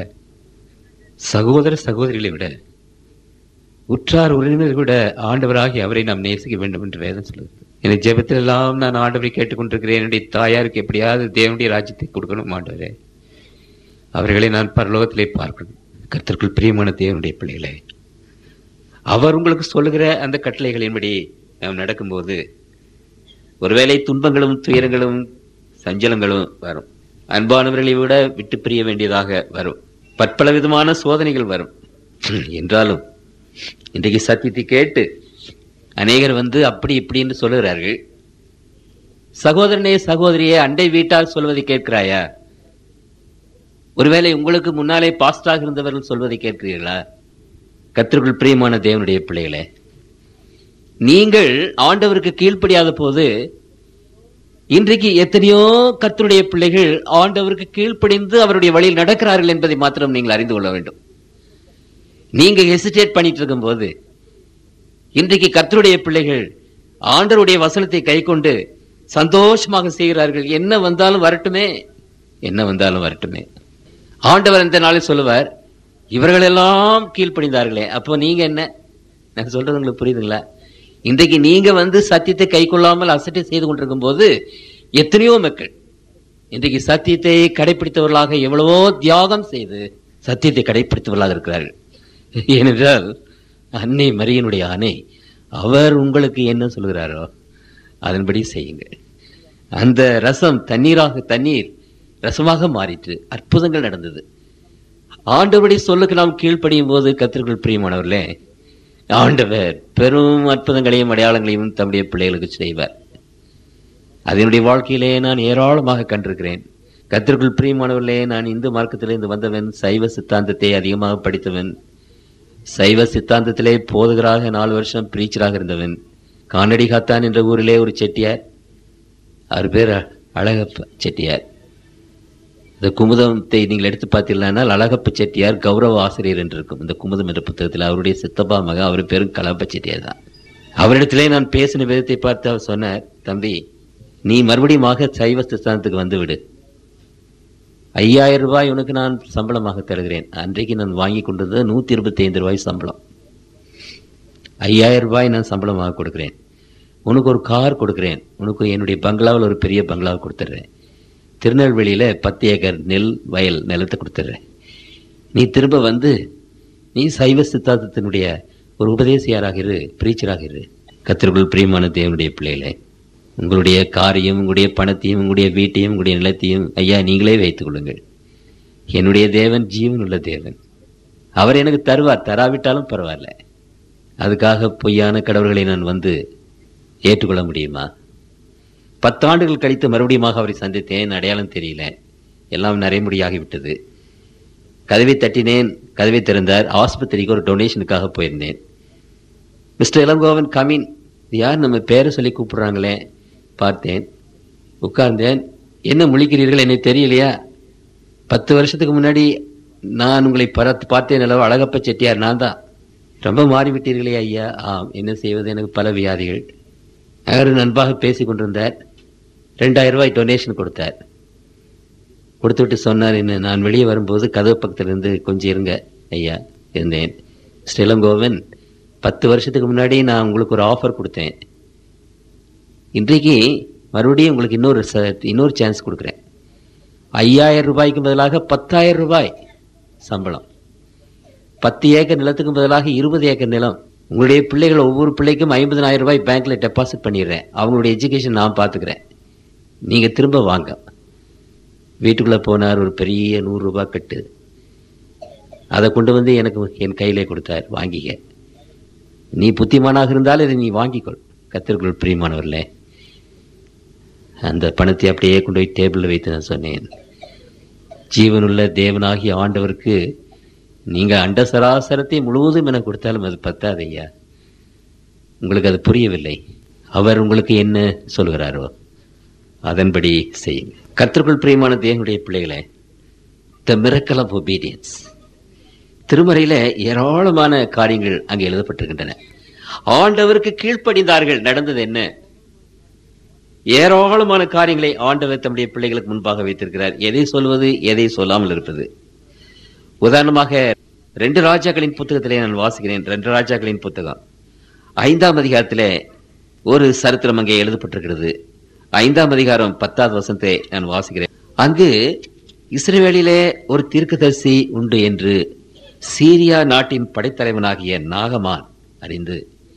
சகோதர சகோதரிகளை விட, உற்றார் உறவினர் விட ஆண்டவராகி அவரை நாம் நேசிக்க வேண்டும் என்று வேதம் சொல்லுது. எனக்கு ஜெபத்தில் எல்லாம் நான் ஆண்டவரை கேட்டுக்கொண்டிருக்கிறேன். என்னுடைய தாயாருக்கு எப்படியாவது தேவனுடைய ராஜ்யத்தை கொடுக்கணும் ஆண்டவரே, அவர்களை நான் பரலோகத்திலே பார்க்கணும். கர்த்தருக்குள் பிரியமான தேவனுடைய பிள்ளைகளே, அவர் உங்களுக்கு சொல்லுகிற அந்த கட்டளைகளின்படி நாம் நடக்கும்போது ஒருவேளை துன்பங்களும் துயரங்களும் சஞ்சலங்களும் வரும். அன்பானவர்களை விட விட்டு பிரிய வேண்டியதாக வரும். பற்பல விதமான சோதனைகள் வரும். என்றாலும் இன்றைக்கு சத்தியத்தை கேட்டு அநேகர் வந்து அப்படி இப்படின்னு சொல்லுகிறார்கள். சகோதரனே சகோதரியே, அண்டை வீட்டால் சொல்வதை கேட்கிறாயா? ஒருவேளை உங்களுக்கு முன்னாலே பாஸ்டாக இருந்தவர்கள் சொல்வதை கேட்கிறீர்களா? கர்த்தருக்குள் பிரியமான தேவனுடைய பிள்ளைகளே, நீங்கள் ஆண்டவருக்கு கீழ்ப்படியாத போது இன்றைக்கு எத்தனையோ கர்த்தருடைய பிள்ளைகள் ஆண்டவருக்கு கீழ்ப்படிந்து அவருடைய வழியில் நடக்கிறார்கள் என்பதை மாத்திரம் நீங்கள் அறிந்து கொள்ள வேண்டும். நீங்க ஹெசிடேட் பண்ணிட்டு இருக்கும் போது இன்றைக்கு கர்த்தருடைய பிள்ளைகள் ஆண்டவருடைய வசனத்தை கை கொண்டு சந்தோஷமாக செய்கிறார்கள். என்ன வந்தாலும் வரட்டுமே, என்ன வந்தாலும் வரட்டுமே. ஆண்டவர் இந்த நாளில் சொல்லுவார், இவர்கள் எல்லாம் கீழ்ப்படிந்தார்களே, அப்போ நீங்க என்ன? நான் சொல்றது உங்களுக்கு புரியுதுங்களா? இன்றைக்கு நீங்க வந்து சத்தியத்தை கை கொள்ளாமல் அசட்டை செய்து கொண்டிருக்கும் போது எத்தனையோ மக்கள் இன்றைக்கு சத்தியத்தை கடைபிடித்தவர்களாக எவ்வளவோ தியாகம் செய்து சத்தியத்தை கடைபிடித்தவர்களாக இருக்கிறார்கள். ஏனென்றால் அன்னை மரியனுடைய அன்னை, அவர் உங்களுக்கு என்ன சொல்கிறாரோ அதன்படி செய்யுங்கள். அந்த ரசம் தண்ணீராக தண்ணீர் ரசமாக மாறிற்று. அற்புதங்கள் நடந்தது. ஆண்டவருடைய சொல்லுக்கு நாம் கீழ்ப்படியும் போது கர்த்தருக்குள் பிரியமானவர்களே, ஆண்டவர் பெரும் அற்புதங்களையும் அடையாளங்களையும் தம்முடைய பிள்ளைகளுக்கு செய்வார். அதனுடைய வாழ்க்கையிலே நான் ஏராளமாக கண்டிருக்கிறேன். கர்த்தருக்குள் பிரியமானவர்களே, நான் இந்து மார்க்கத்திலிருந்து வந்தவன், சைவ சித்தாந்தத்தை அதிகமாக படித்தவன், சைவ சித்தாந்தத்திலே போதகராக நாலு வருஷம் பிரீச்சராக இருந்தவன். கானடி காத்தான் என்ற ஊரிலே ஒரு செட்டியார், அவர் பேர் அழகப்ப செட்டியார். இந்த குமுதத்தை நீங்கள் எடுத்து பார்த்தீங்கன்னா அழகப்ப செட்டியார் கௌரவ ஆசிரியர் என்று இருக்கும். இந்த குமுதம் என்ற புத்தகத்தில் அவருடைய சித்தப்பா மகன், அவர் பேரும் கலப்ப செட்டியார் தான். அவரிடத்திலே நான் பேசின விதத்தை பார்த்து அவர் சொன்னார், தம்பி நீ மறுபடியும் சைவ சித்தாந்தத்துக்கு வந்து விடு, ஐயாயிரம் ரூபாய் உனக்கு நான் சம்பளமாக தருகிறேன். அன்றைக்கு நான் வாங்கி கொண்டது நூற்றி இருபத்தி ஐந்து ரூபாய் சம்பளம். ஐயாயிரம் ரூபாய் நான் சம்பளமாக கொடுக்குறேன், உனக்கு ஒரு கார் கொடுக்குறேன், உனக்கு என்னுடைய பங்களாவில் ஒரு பெரிய பங்களாவை கொடுத்துட்றேன், திருநெல்வேலியில் பத்து ஏக்கர் நெல் வயல் நிலத்தை கொடுத்துட்றேன், நீ திரும்ப வந்து நீ சைவ சித்தாந்தத்தினுடைய ஒரு உபதேசியாராக இரு, பிரீச்சராக இரு. கர்த்தருக்குள் பிரியமான தேவனுடைய பிள்ளைகளே, உங்களுடைய காரையும் உங்களுடைய பணத்தையும் உங்களுடைய வீட்டையும் உங்களுடைய நிலத்தையும் ஐயா நீங்களே வைத்துக் கொள்ளுங்கள். என்னுடைய தேவன் ஜீவன் உள்ள தேவன், அவர் எனக்கு தருவார், தராவிட்டாலும் பரவாயில்ல. அதுக்காக பொய்யான கடவுள்களை நான் வந்து ஏற்றுக்கொள்ள முடியுமா? பத்தாண்டுகள் கழித்து மறுபடியும் அவரை சந்தித்தேன், அடையாளம் தெரியல, எல்லாம் நரைமுடியாகிவிட்டது. கதவை தட்டினேன், கதவை திறந்தார். ஆஸ்பத்திரிக்கு ஒரு டொனேஷனுக்காக போயிருந்தேன். Mister Ilangovan come in. யார் நம்ம பேரை சொல்லி கூப்பிடுறாங்களே, பார்த்தேன், உட்கார்ந்தேன். என்ன முழிக்கிறீர்கள், என்னை தெரியலையா? பத்து வருஷத்துக்கு முன்னாடி நான் உங்களை பரத்து பார்த்தேன் அளவு அழகப்ப செட்டியார் நான் தான். ரொம்ப மாறிவிட்டீர்களே ஐயா. ஆம், என்ன செய்வது, எனக்கு பல வியாதிகள். அவர் நண்பாக பேசி கொண்டிருந்தார். ரெண்டாயிரம் ரூபாய் டொனேஷன் கொடுத்தார். கொடுத்துவிட்டு சொன்னார், என்ன நான் வெளியே வரும்போது கதவு பக்கத்தில் இருந்து கொஞ்சம் இருங்க ஐயா. இருந்தேன். ஸ்ரீலங்கோவன், பத்து வருஷத்துக்கு முன்னாடி நான் உங்களுக்கு ஒரு ஆஃபர் கொடுத்தேன். இன்றைக்கு மறுபடியும் உங்களுக்கு இன்னொரு இன்னொரு சான்ஸ் கொடுக்குறேன். ஐயாயிரம் ரூபாய்க்கு பதிலாக பத்தாயிரம் ரூபாய் சம்பளம். பத்து ஏக்கர் நிலத்துக்கு பதிலாக இருபது ஏக்கர் நிலம். உங்களுடைய பிள்ளைகள் ஒவ்வொரு பிள்ளைக்கும் ஐம்பதனாயிரம் ரூபாய் பேங்க்ல டெபாசிட் பண்ணிடுறேன். அவங்களுடைய எஜுகேஷன் நான் பார்த்துக்கிறேன். நீங்க திரும்ப வாங்க. வீட்டுக்குள்ள போனார். ஒரு பெரிய நூறு ரூபாய் கட்டு, அதை கொண்டு வந்து எனக்கு என் கையிலே கொடுத்தார். வாங்கிக்க, நீ புத்திமானாக இருந்தாலும் இதை நீ வாங்கிக்கொள். கர்த்தருக்குள் பிரியமானவர்களே, அந்த பணத்தை அப்படியே கொண்டு போய் டேபிளில் வைத்து நான் சொன்னேன், ஜீவனுள்ள தேவனாகிய ஆண்டவருக்கு நீங்க அண்ட சராசரத்தை முழுவதும் என கொடுத்தாலும் அது பத்தாது ஐயா. உங்களுக்கு அது புரியவில்லை. அவர் உங்களுக்கு என்ன சொல்கிறாரோ அதன்படி செய்யுங்க. கர்த்தருக்குள் பிரியமான தேவனுடைய பிள்ளைகளே, த மிரக்கல் ஆஃப் ஒபீடியன்ஸ். திருமறையில ஏராளமான காரியங்கள் அங்கே எழுதப்பட்டிருக்கின்றன. ஆண்டவருக்கு கீழ்ப்படிந்தார்கள். நடந்தது என்ன? ஏராளமான காரியங்களை ஆண்டவர் தம்முடைய பிள்ளைகளுக்கு முன்பாக வைத்திருக்கிறார். எதை சொல்வது, எதை சொல்லாமல் இருப்பது. உதாரணமாக ரெண்டு ராஜாக்களின் புத்தகத்திலே நான் வாசிக்கிறேன். ரெண்டு ராஜாக்களின் புத்தகம் ஐந்தாம் அதிகாரத்திலே ஒரு சரித்திரம் அங்கே எழுதப்பட்டிருக்கிறது. ஐந்தாம் அதிகாரம் பத்தாவது வசனத்தை நான் வாசிக்கிறேன். அங்கு இஸ்ரவேலிலே ஒரு தீர்க்கதரிசி உண்டு என்று சீரியா நாட்டின் படைத்தலைவனாகிய நாகமான் அறிந்து,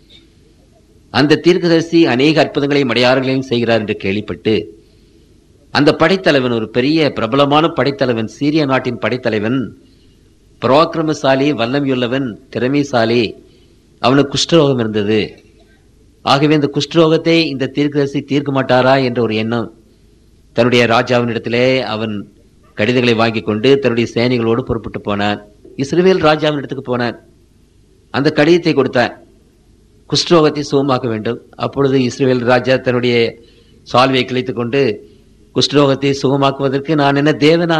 அந்த தீர்க்கதரிசி அநேக அற்புதங்களையும் அடையாளங்களையும் செய்கிறார் என்று கேள்விப்பட்டு, அந்த படைத்தலைவன் ஒரு பெரிய பிரபலமான படைத்தலைவன், சீரியா நாட்டின் படைத்தலைவன், பராக்கிரமசாலி, வல்லமையுள்ளவன், திறமைசாலி. அவனுக்கு குஷ்டரோகம் இருந்தது. ஆகவே இந்த குஷ்டரோகத்தை இந்த தீர்க்கதரிசி தீர்க்க மாட்டாரா என்ற ஒரு எண்ணம் தன்னுடைய ராஜாவினிடத்திலே அவன் கடிதங்களை வாங்கி கொண்டு தன்னுடைய சேனைகளோடு புறப்பட்டு போனான். இஸ்ரவேல் ராஜாவின் இடத்துக்கு போனான். அந்த கடிதத்தை கொடுத்தான், குஷ்டரோகத்தை சுகமாக்க வேண்டும். அப்பொழுது இஸ்ரவேல் ராஜா தன்னுடைய சால்வையை கிழித்துக் கொண்டு, குஷ்டரோகத்தை சுகமாக்குவதற்கு நான் என்ன தேவனா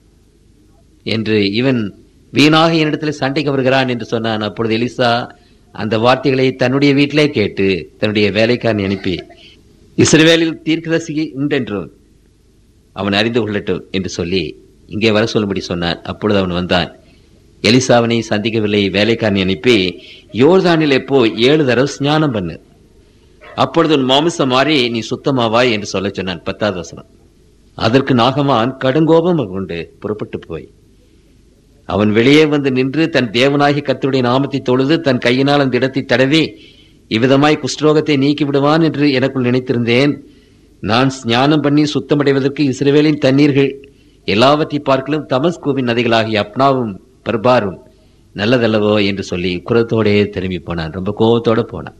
என்று இவன் வீணாக என்னிடத்தில் சண்டைக்கு வருகிறான் என்று சொன்னான். அப்பொழுது எலிசா அந்த வார்த்தைகளை தன்னுடைய வீட்டிலே கேட்டு தன்னுடைய வேலைக்காரனை அனுப்பி, இஸ்ரவேலில் தீர்க்கதரிசி உண்டென்றும் அவன் அறிந்து கொள்ளட்டும் என்று சொல்லி இங்கே வர சொல்லும்படி சொன்னான். அப்பொழுது அவன் வந்தான். எலிசாவனை சந்திக்கவில்லை. வேலைக்காரனை அனுப்பி, யோர்தானிலே போய் ஏழு தடவை ஸ்நானம் பண்ணு, அப்பொழுது உன் மாமிசம் மாறி நீ சுத்தமாவாய் என்று சொல்ல சொன்னான். பத்தாவது வசனம். அதற்கு நாகமான் கடுங்கோபம் கொண்டு புறப்பட்டு போய் அவன் வெளியே வந்து நின்று தன் தேவனாகி கர்த்தருடைய நாமத்தை தொழுது தன் கையினால் அந்த இடத்தை தடவி இவ்விதமாய் குஷ்டரோகத்தை நீக்கி விடுவான் என்று எனக்குள் நினைத்திருந்தேன். நான் ஸ்நானம் பண்ணி சுத்தமடைவதற்கு இஸ்ரவேலின் தண்ணீர்கள் எல்லாவற்றை பார்க்கலும் தமஸ்கூவின் நதிகளாகிய அப்னாவும் பர்பாரும் நல்லதல்லவோ என்று சொல்லி குரத்தோடே திரும்பி போனான். ரொம்ப கோபத்தோட போனான்.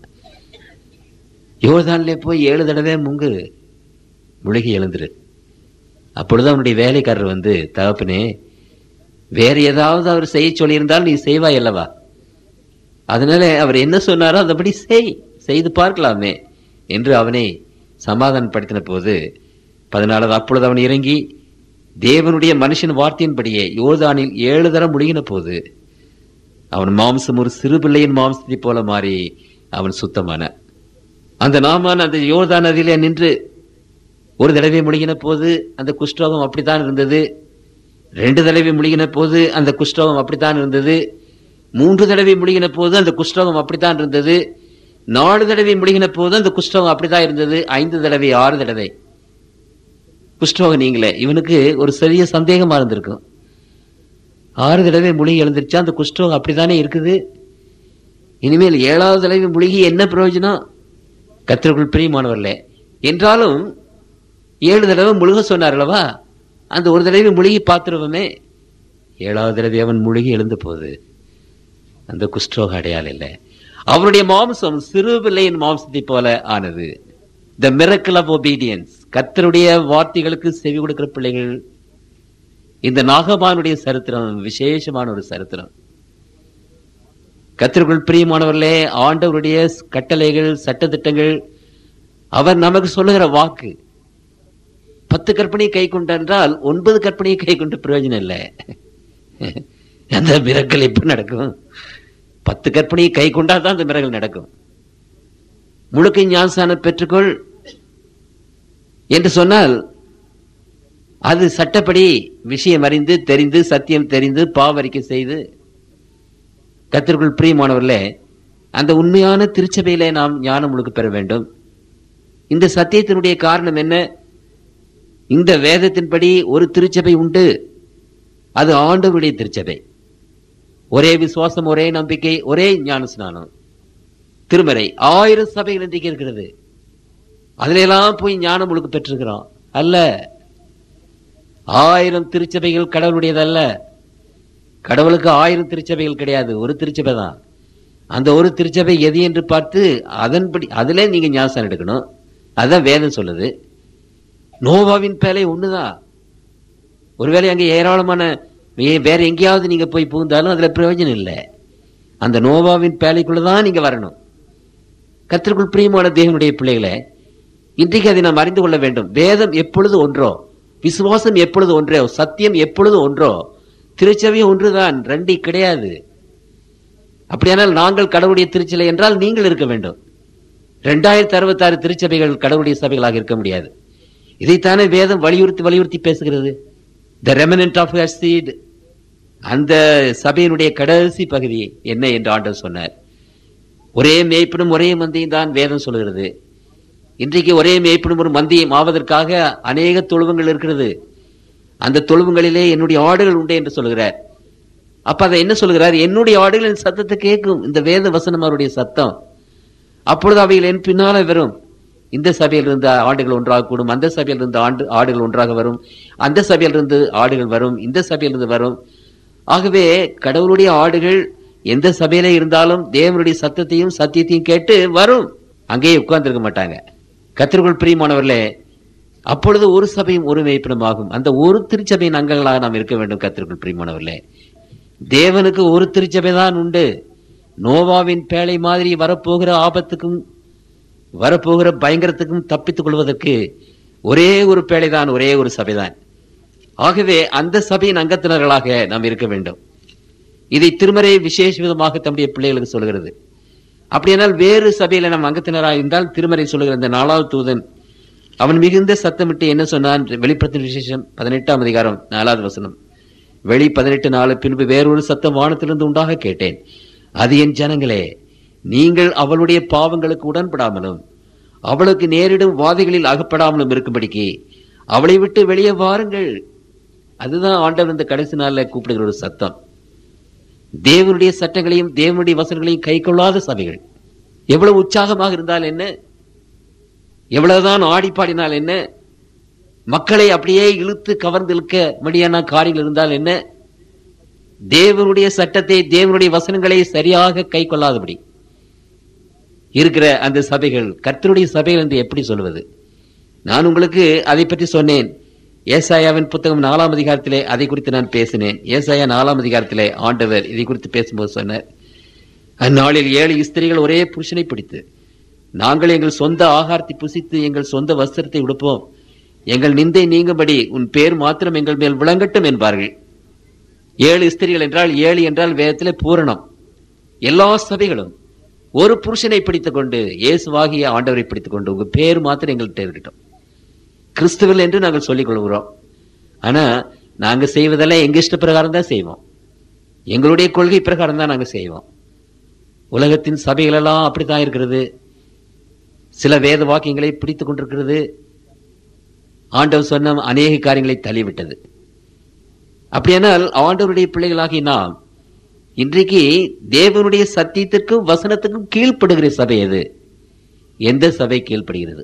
யோர்தானிலே போய் ஏழு தடவை முங்கு, முழுகி எழுந்துரு. அப்பொழுது அவனுடைய வேலைக்காரர் வந்து, தகப்பனே, வேற ஏதாவது அவர் செய்ய சொல்லியிருந்தால் நீ செய்வாய் அல்லவா? அதனால அவர் என்ன சொன்னாரோ அதபடி செய், செய்து பார்க்கலாமே என்று அவனை சமாதானப்படுத்தின போது பதினாலாவது, அப்பொழுது அவன் இறங்கி தேவனுடைய மனுஷன் வார்த்தையின்படியே யோர்தானில் ஏழு தரம் முழுகின போது அவன் மாம்சம் ஒரு சிறு பிள்ளையின் மாம்சத்தை போல மாறி அவன் சுத்தமான. அந்த நாமான் அந்த யோர்தான் நதியிலே நின்று ஒரு தடவை முழுகின போது அந்த குஷ்டரோகம் அப்படித்தான் இருந்தது. ரெண்டு தடவை முழுகின போது அந்த குஷ்டரோகம் அப்படித்தான் இருந்தது. மூன்று தடவை முழுகின போது அந்த குஷ்டரோகம் அப்படித்தான் இருந்தது. நாலு தடவை முழுகின போது அந்த குஷ்டரோகம் அப்படித்தான் இருந்தது. ஐந்து தடவை, ஆறு தடவை குஷ்டரோகம் நீங்களே. இவனுக்கு ஒரு சிறிய சந்தேகமா இருந்திருக்கும். ஆறு தடவை முழுகி எழுந்திருச்சா அந்த குஷ்டரோகம் அப்படித்தானே இருக்குது. இனிமேல் ஏழாவது தடவை முழுகி என்ன பிரயோஜனம்? கர்த்தருக்குள் பிரியமானவர்களே, என்றாலும் ஏழு தடவை முழுக சொன்னார் அல்லவா? அந்த ஒரு தடவை முழுகி பார்த்துருவோமே. ஏழாவது தடவை அவன் முழுகி எழுந்த போது அந்த குஷ்டரோக அடையாளம் இல்லை. அவருடைய மாம்சம் சிறு பிள்ளையின் மாம்சத்தை போல ஆனது. The miracle of obedience. கர்த்தருடைய வார்த்தைகளுக்கு செவி கொடுக்கிற பிள்ளைகள். இந்த நாகமானுடைய சரித்திரம் விசேஷமான ஒரு சரித்திரம். கர்த்தருக்குள் பிரியமானவர்களே, ஆண்டவருடைய கட்டளைகள், சட்ட திட்டங்கள் அவர் நமக்கு சொல்லுகிற வாக்கு. பத்து கற்பனையை கை கொண்டால் ஒன்பது கற்பனையை கை கொண்டு பிரயோஜனம் இல்லை. அந்த மிரக்கல் எப்ப நடக்கும்? பத்து கற்பனையை கை கொண்டால் தான் அந்த மிரக்கல் நடக்கும். முழுக்க ஞானஸ்நானம் பெற்றுக்கொள் என்று சொன்னால் அது சட்டப்படி விஷயம் அறிந்து தெரிந்து சத்தியம் தெரிந்து பாவரிக்கை செய்து, கர்த்தருக்குள் பிரியமானவர்களே, அந்த உண்மையான திருச்சபையிலே நாம் ஞானம் முழுக்க பெற வேண்டும். இந்த சத்தியத்தினுடைய காரணம் என்ன? இந்த வேதத்தின்படி ஒரு திருச்சபை உண்டு, அது ஆண்டவருடைய திருச்சபை. ஒரே விசுவாசம், ஒரே நம்பிக்கை, ஒரே ஞானஸ்நானம். திருமறை ஆயிரம் சபைகள் இன்றைக்கு இருக்கிறது. அதுல எல்லாம் போய் ஞானம் முழுக்க பெற்றிருக்கிறோம் அல்ல. ஆயிரம் திருச்சபைகள் கடவுளுடையதல்ல. கடவுளுக்கு ஆயிரம் திருச்சபைகள் கிடையாது, ஒரு திருச்சபை தான். அந்த ஒரு திருச்சபை எது என்று பார்த்து அதன்படி அதுல நீங்க ஞானஸ்நானம் எடுக்கணும். அதான் வேதம் சொல்லுது. நோவாவின் பேலை ஒண்ணுதான். ஒருவேளை அங்கே ஏராளமான வேற எங்கேயாவது நீங்க போய் புகுந்தாலும் அதுல பிரயோஜனம் இல்லை. அந்த நோவாவின் பேலைக்குள்ளதான் நீங்க வரணும். கர்த்தருக்குள் பிரியமான தேவனுடைய பிள்ளைகளை, இன்றைக்கு அதை நாம் அறிந்து கொள்ள வேண்டும். வேதம் எப்பொழுது ஒன்றோ, விசுவாசம் எப்பொழுது ஒன்றோ, சத்தியம் எப்பொழுது ஒன்றோ, திருச்சபை ஒன்றுதான், ரெண்டு கிடையாது. அப்படியானால் நாங்கள் கடவுளுடைய திருச்சபை என்றால் நீங்கள் இருக்க வேண்டும். இரண்டாயிரத்தி அறுபத்தி ஆறு திருச்சபைகள் கடவுளுடைய சபைகளாக இருக்க முடியாது. இதைத்தானே வேதம் வலியுறுத்தி வலியுறுத்தி பேசுகிறது. The remnant of her seed, அந்த சபையினுடைய கடைசி பகுதி என்ன என்று ஆண்டவர் சொன்னார். ஒரே மேய்ப்பனும் ஒரே மந்தியும் தான் வேதம் சொல்கிறது. இன்றைக்கு ஒரே மேய்ப்பனும் ஒரு மந்தியம் ஆவதற்காக அநேக தொழுவங்கள் இருக்கிறது. அந்த தொழுவங்களிலே என்னுடைய ஆடுகள் உண்டு என்று சொல்கிறார். அப்ப அதை என்ன சொல்கிறார்? என்னுடைய ஆடுகள் என் சத்தத்தை கேட்கும். இந்த வேத வசனம் அவருடைய சத்தம். அப்பொழுது அவைகள் என் பின்னால வரும். இந்த சபையில் இருந்து ஆடுகள் ஒன்றாக கூடும், அந்த சபையில் இருந்து ஆண்டு ஆடுகள் ஒன்றாக வரும், அந்த சபையில் இருந்து ஆடுகள் வரும், இந்த சபையில் இருந்து வரும். ஆகவே கடவுளுடைய ஆடுகள் எந்த சபையில இருந்தாலும் தேவனுடைய சத்தத்தையும் சத்தியத்தையும் கேட்டு வரும். அங்கேயே உட்கார்ந்து இருக்க மாட்டாங்க. கர்த்தருக்குள் பிரியமானவர்களே, அப்பொழுது ஒரு சபையும் ஒரு மேய்ப்பனும் ஆகும். அந்த ஒரு திருச்சபையின் அங்கங்களாக நாம் இருக்க வேண்டும். கர்த்தருக்குள் பிரியமானவர்களே, தேவனுக்கு ஒரு திருச்சபை தான் உண்டு. நோவாவின் பேழை மாதிரி வரப்போகிற ஆபத்துக்கும் வரப்போகிற பயங்கரத்துக்கும் தப்பித்துக் கொள்வதற்கு ஒரே ஒரு பேழை தான், ஒரே ஒரு சபைதான். ஆகவே அந்த சபையின் அங்கத்தினர்களாக நாம் இருக்க வேண்டும். இதை திருமறை விசேஷ விதமாக தம்முடைய பிள்ளைகளுக்கு சொல்கிறது. அப்படியானால் வேறு சபையில நாம் அங்கத்தினராக இருந்தால் திருமறை சொல்லுகிற இந்த நாலாவது தூதன் அவன் மிகுந்த சத்தமிட்டு என்ன சொன்னான்? வெளிப்படுத்தின விசேஷம் பதினெட்டாம் அதிகாரம் நாலாவது வசனம். வெளி பதினெட்டு நாலு பின்பு வேறொரு சத்தம் வானத்திலிருந்து உண்டாக கேட்டேன். அது என் ஜனங்களே, நீங்கள் அவளுடைய பாவங்களுக்கு உடன்படாமலும் அவளுக்கு நேரிடும் வாதைகளில் அகப்படாமலும் இருக்கும்படிக்கு அவளை விட்டு வெளியே வாருங்கள். அதுதான் ஆண்டவர் இந்த கடைசி நாளில் கூப்பிடுகிற ஒரு சத்தம். தேவனுடைய சட்டங்களையும் தேவனுடைய வசனங்களையும் கை கொள்ளாத சபைகள் எவ்வளவு உற்சாகமாக இருந்தால் என்ன, எவ்வளவுதான் ஆடி பாடினால் என்ன, மக்களை அப்படியே இழுத்து கவர்ந்து இழுக்க முடியான காரியங்கள் இருந்தால் என்ன, தேவனுடைய சட்டத்தை தேவனுடைய வசனங்களை சரியாக கை கொள்ளாதபடி இருக்கிற அந்த சபைகள் கர்த்தருடைய சபைகள் என்று எப்படி சொல்வது? நான் உங்களுக்கு அதை பற்றி சொன்னேன். ஏசாயாவின் புத்தகம் நாலாம் அதிகாரத்திலே அதை குறித்து நான் பேசினேன். ஏசாயா நாலாம் அதிகாரத்திலே ஆண்டவர் இதை குறித்து பேசும்போது சொன்னார், அந்நாளில் ஏழு ஸ்திரீகள் ஒரே புருஷனை பிடித்து, நாங்கள் எங்கள் சொந்த ஆகாரத்தை புசித்து எங்கள் சொந்த வஸ்திரத்தை உடுப்போம், எங்கள் நிந்தை நீங்கும்படி உன் பேர் மாத்திரம் எங்கள் மேல் விளங்கட்டும் என்பார்கள். ஏழு ஸ்திரீகள் என்றால், ஏழு என்றால் வேதத்திலே பூரணம். எல்லா சபைகளும் ஒரு புருஷனை பிடித்துக் கொண்டு, இயேசுவாகிய ஆண்டவரை பிடித்துக் கொண்டு, உங்க பேர் மாத்திரம் எங்கள்கிட்ட இருக்கட்டும், கிறிஸ்துவில் என்று நாங்கள் சொல்லிக் கொள்கிறோம். ஆனா நாங்க செய்வதெல்லாம் எங்க இஷ்ட பிரகாரம் தான் செய்வோம், எங்களுடைய கொள்கை பிரகாரம் தான் நாங்க செய்வோம். உலகத்தின் சபைகள் எல்லாம் அப்படித்தான் இருக்கிறது. சில வேத வாக்கியங்களை பிடித்துக் கொண்டிருக்கிறது. ஆண்டவர் சொன்ன அநேக காரியங்களை தள்ளிவிட்டது. அப்படியானால் ஆண்டவருடைய பிள்ளைகளாகி நாம் இன்றைக்கு தேவனுடைய சத்தியத்திற்கும் வசனத்துக்கும் கீழ்ப்படுகிற சபை எது? எந்த சபை கீழ்ப்படுகிறது?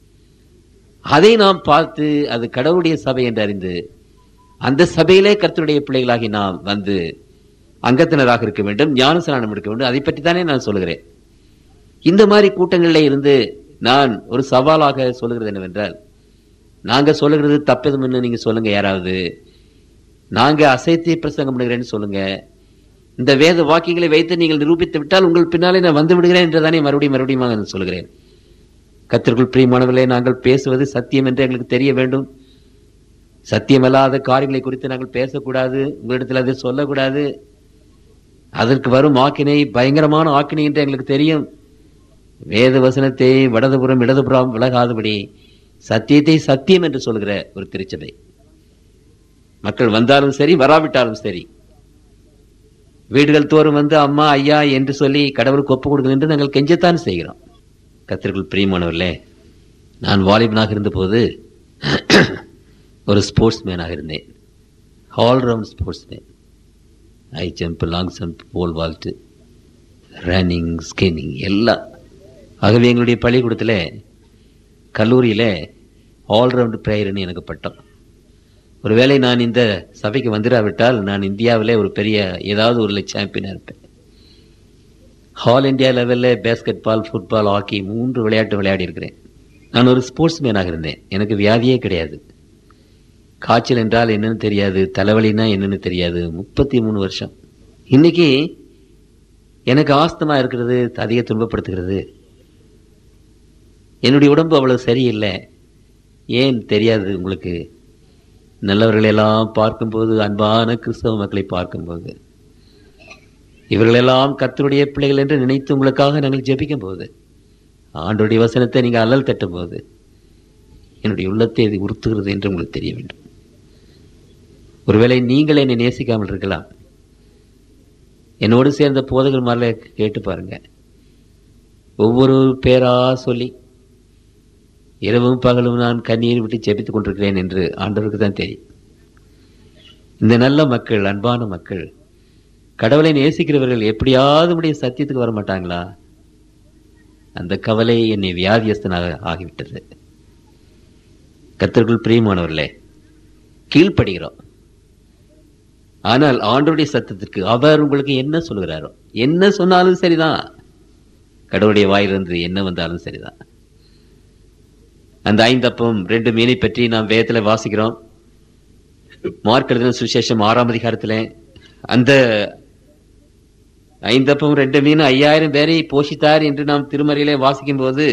அதை நாம் பார்த்து அது கடவுளுடைய சபை என்று அறிந்து அந்த சபையிலே கர்த்தருடைய பிள்ளைகளாகி நாம் வந்து அங்கத்தினராக இருக்க வேண்டும், ஞானஸ்நானம் எடுக்க வேண்டும். அதை பற்றி தானே நான் சொல்லுகிறேன். இந்த மாதிரி கூட்டங்களில் இருந்து நான் ஒரு சவாலாக சொல்லுகிறது என்னவென்றால், நாங்க சொல்லுகிறது தப்பதுன்னு நீங்க சொல்லுங்க. யாராவது நாங்க அசைத்திய பிரசங்கம் பண்ணுகிறேன்னு சொல்லுங்க. இந்த வேத வாக்கியங்களை வைத்து நீங்கள் நிரூபித்து விட்டால் உங்கள் பின்னாலே நான் வந்து விடுகிறேன் என்றுதானே மறுபடியும் மறுபடியும் நான் சொல்லுகிறேன். கர்த்தருக்குள் பிரியமானவர்களே, நாங்கள் பேசுவது சத்தியம் என்று எங்களுக்கு தெரிய வேண்டும். சத்தியமல்லாத காரியங்களை குறித்து நாங்கள் பேசக்கூடாது, உங்களிடத்தில் அதை சொல்லக்கூடாது. அதற்கு வரும் ஆக்கினை பயங்கரமான ஆக்கினை என்று எங்களுக்கு தெரியும். வேத வசனத்தை வடதுபுறம் இடதுபுறம் விலகாதபடி சத்தியத்தை சத்தியம் என்று சொல்கிற ஒரு திருச்சபை. மக்கள் வந்தாலும் சரி, வராவிட்டாலும் சரி, வீடுகள் தோறும் வந்து அம்மா ஐயா என்று சொல்லி கடவுளுக்கு ஒப்பு கொடுங்கள் என்று நாங்கள் கெஞ்சத்தான் செய்கிறோம். கர்த்தருக்குள் பிரியமானவர்களே, நான் வாலிபனாக இருந்தபோது ஒரு ஸ்போர்ட்ஸ் மேனாக இருந்தேன். All round sportsman. High jump, long jump, pole vault, running, skinning எல்லாம். ஆகவே எங்களுடைய பள்ளிக்கூடத்தில், கல்லூரியில் ஆல்ரவுண்ட் பிளேயர்னு எனக்கு பட்டம். ஒருவேளை நான் இந்த சபைக்கு வந்துடாவிட்டால் நான் இந்தியாவிலே ஒரு பெரிய ஏதாவது ஒரு சாம்பியனாக இருப்பேன். ஆல் இண்டியா லெவலில் பேஸ்கெட் பால், ஃபுட்பால், ஹாக்கி மூன்று விளையாட்டு விளையாடி இருக்கிறேன். நான் ஒரு ஸ்போர்ட்ஸ் மேனாக இருந்தேன். எனக்கு வியாதியே கிடையாது. காய்ச்சல் என்றால் என்னன்னு தெரியாது, தலைவலினா என்னன்னு தெரியாது. முப்பத்தி மூணு வருஷம். இன்னைக்கு எனக்கு ஆஸ்துமா இருக்கிறது, அதிக துன்பப்படுத்துகிறது. என்னுடைய உடம்பு அவ்வளவு சரியில்லை. ஏன் தெரியாது உங்களுக்கு? நல்லவர்களெல்லாம் பார்க்கும்போது, அன்பான கிறிஸ்தவ மக்களை பார்க்கும்போது, இவர்களெல்லாம் கர்த்தருடைய பிள்ளைகள் என்று நினைத்து உங்களுக்காக நாங்கள் ஜெபிக்கும் போது, ஆண்டோடைய வசனத்தை நீங்கள் அல்லல் தட்டும் போது, என்னுடைய உள்ளத்தை அது உறுத்துகிறது என்று உங்களுக்கு தெரிய வேண்டும். ஒருவேளை நீங்கள் என்னை நேசிக்காமல் இருக்கலாம். என்னோடு சேர்ந்த போதகர் மாதிரில கேட்டு பாருங்க. ஒவ்வொரு பேரா சொல்லி இரவும் பகலும் நான் கண்ணீர் விட்டு ஜெபித்துக் கொண்டிருக்கிறேன் என்று ஆண்டவருக்கு தான் தெரியும். இந்த நல்ல மக்கள், அன்பான மக்கள், கடவுளை நேசிக்கிறவர்கள் எப்படியாவது உடைய சத்தியத்துக்கு வர மாட்டாங்களா? அந்த கவலை என்னை வியாதியஸ்தனாக ஆகிவிட்டது. கர்த்தருக்குள் பிரியமானவர்களே, கீழ்ப்படுகிறோம். ஆனால் ஆண்டவருடைய சத்தத்திற்கு அவர் உங்களுக்கு என்ன சொல்கிறாரோ, என்ன சொன்னாலும் சரிதான். கடவுளுடைய வாயிலிருந்து என்ன வந்தாலும் சரிதான். அந்த ஐந்தப்பம் ரெண்டு மீனை பற்றி நாம் வேதத்தில் வாசிக்கிறோம். மார்க் எழுதின சுவிசேஷம் ஆறாம் அதிகாரத்தில் அந்த ஐந்தப்பம் ரெண்டு மீன் ஐயாயிரம் பேரை போஷித்தார் என்று நாம் திருமறையிலே வாசிக்கும் போது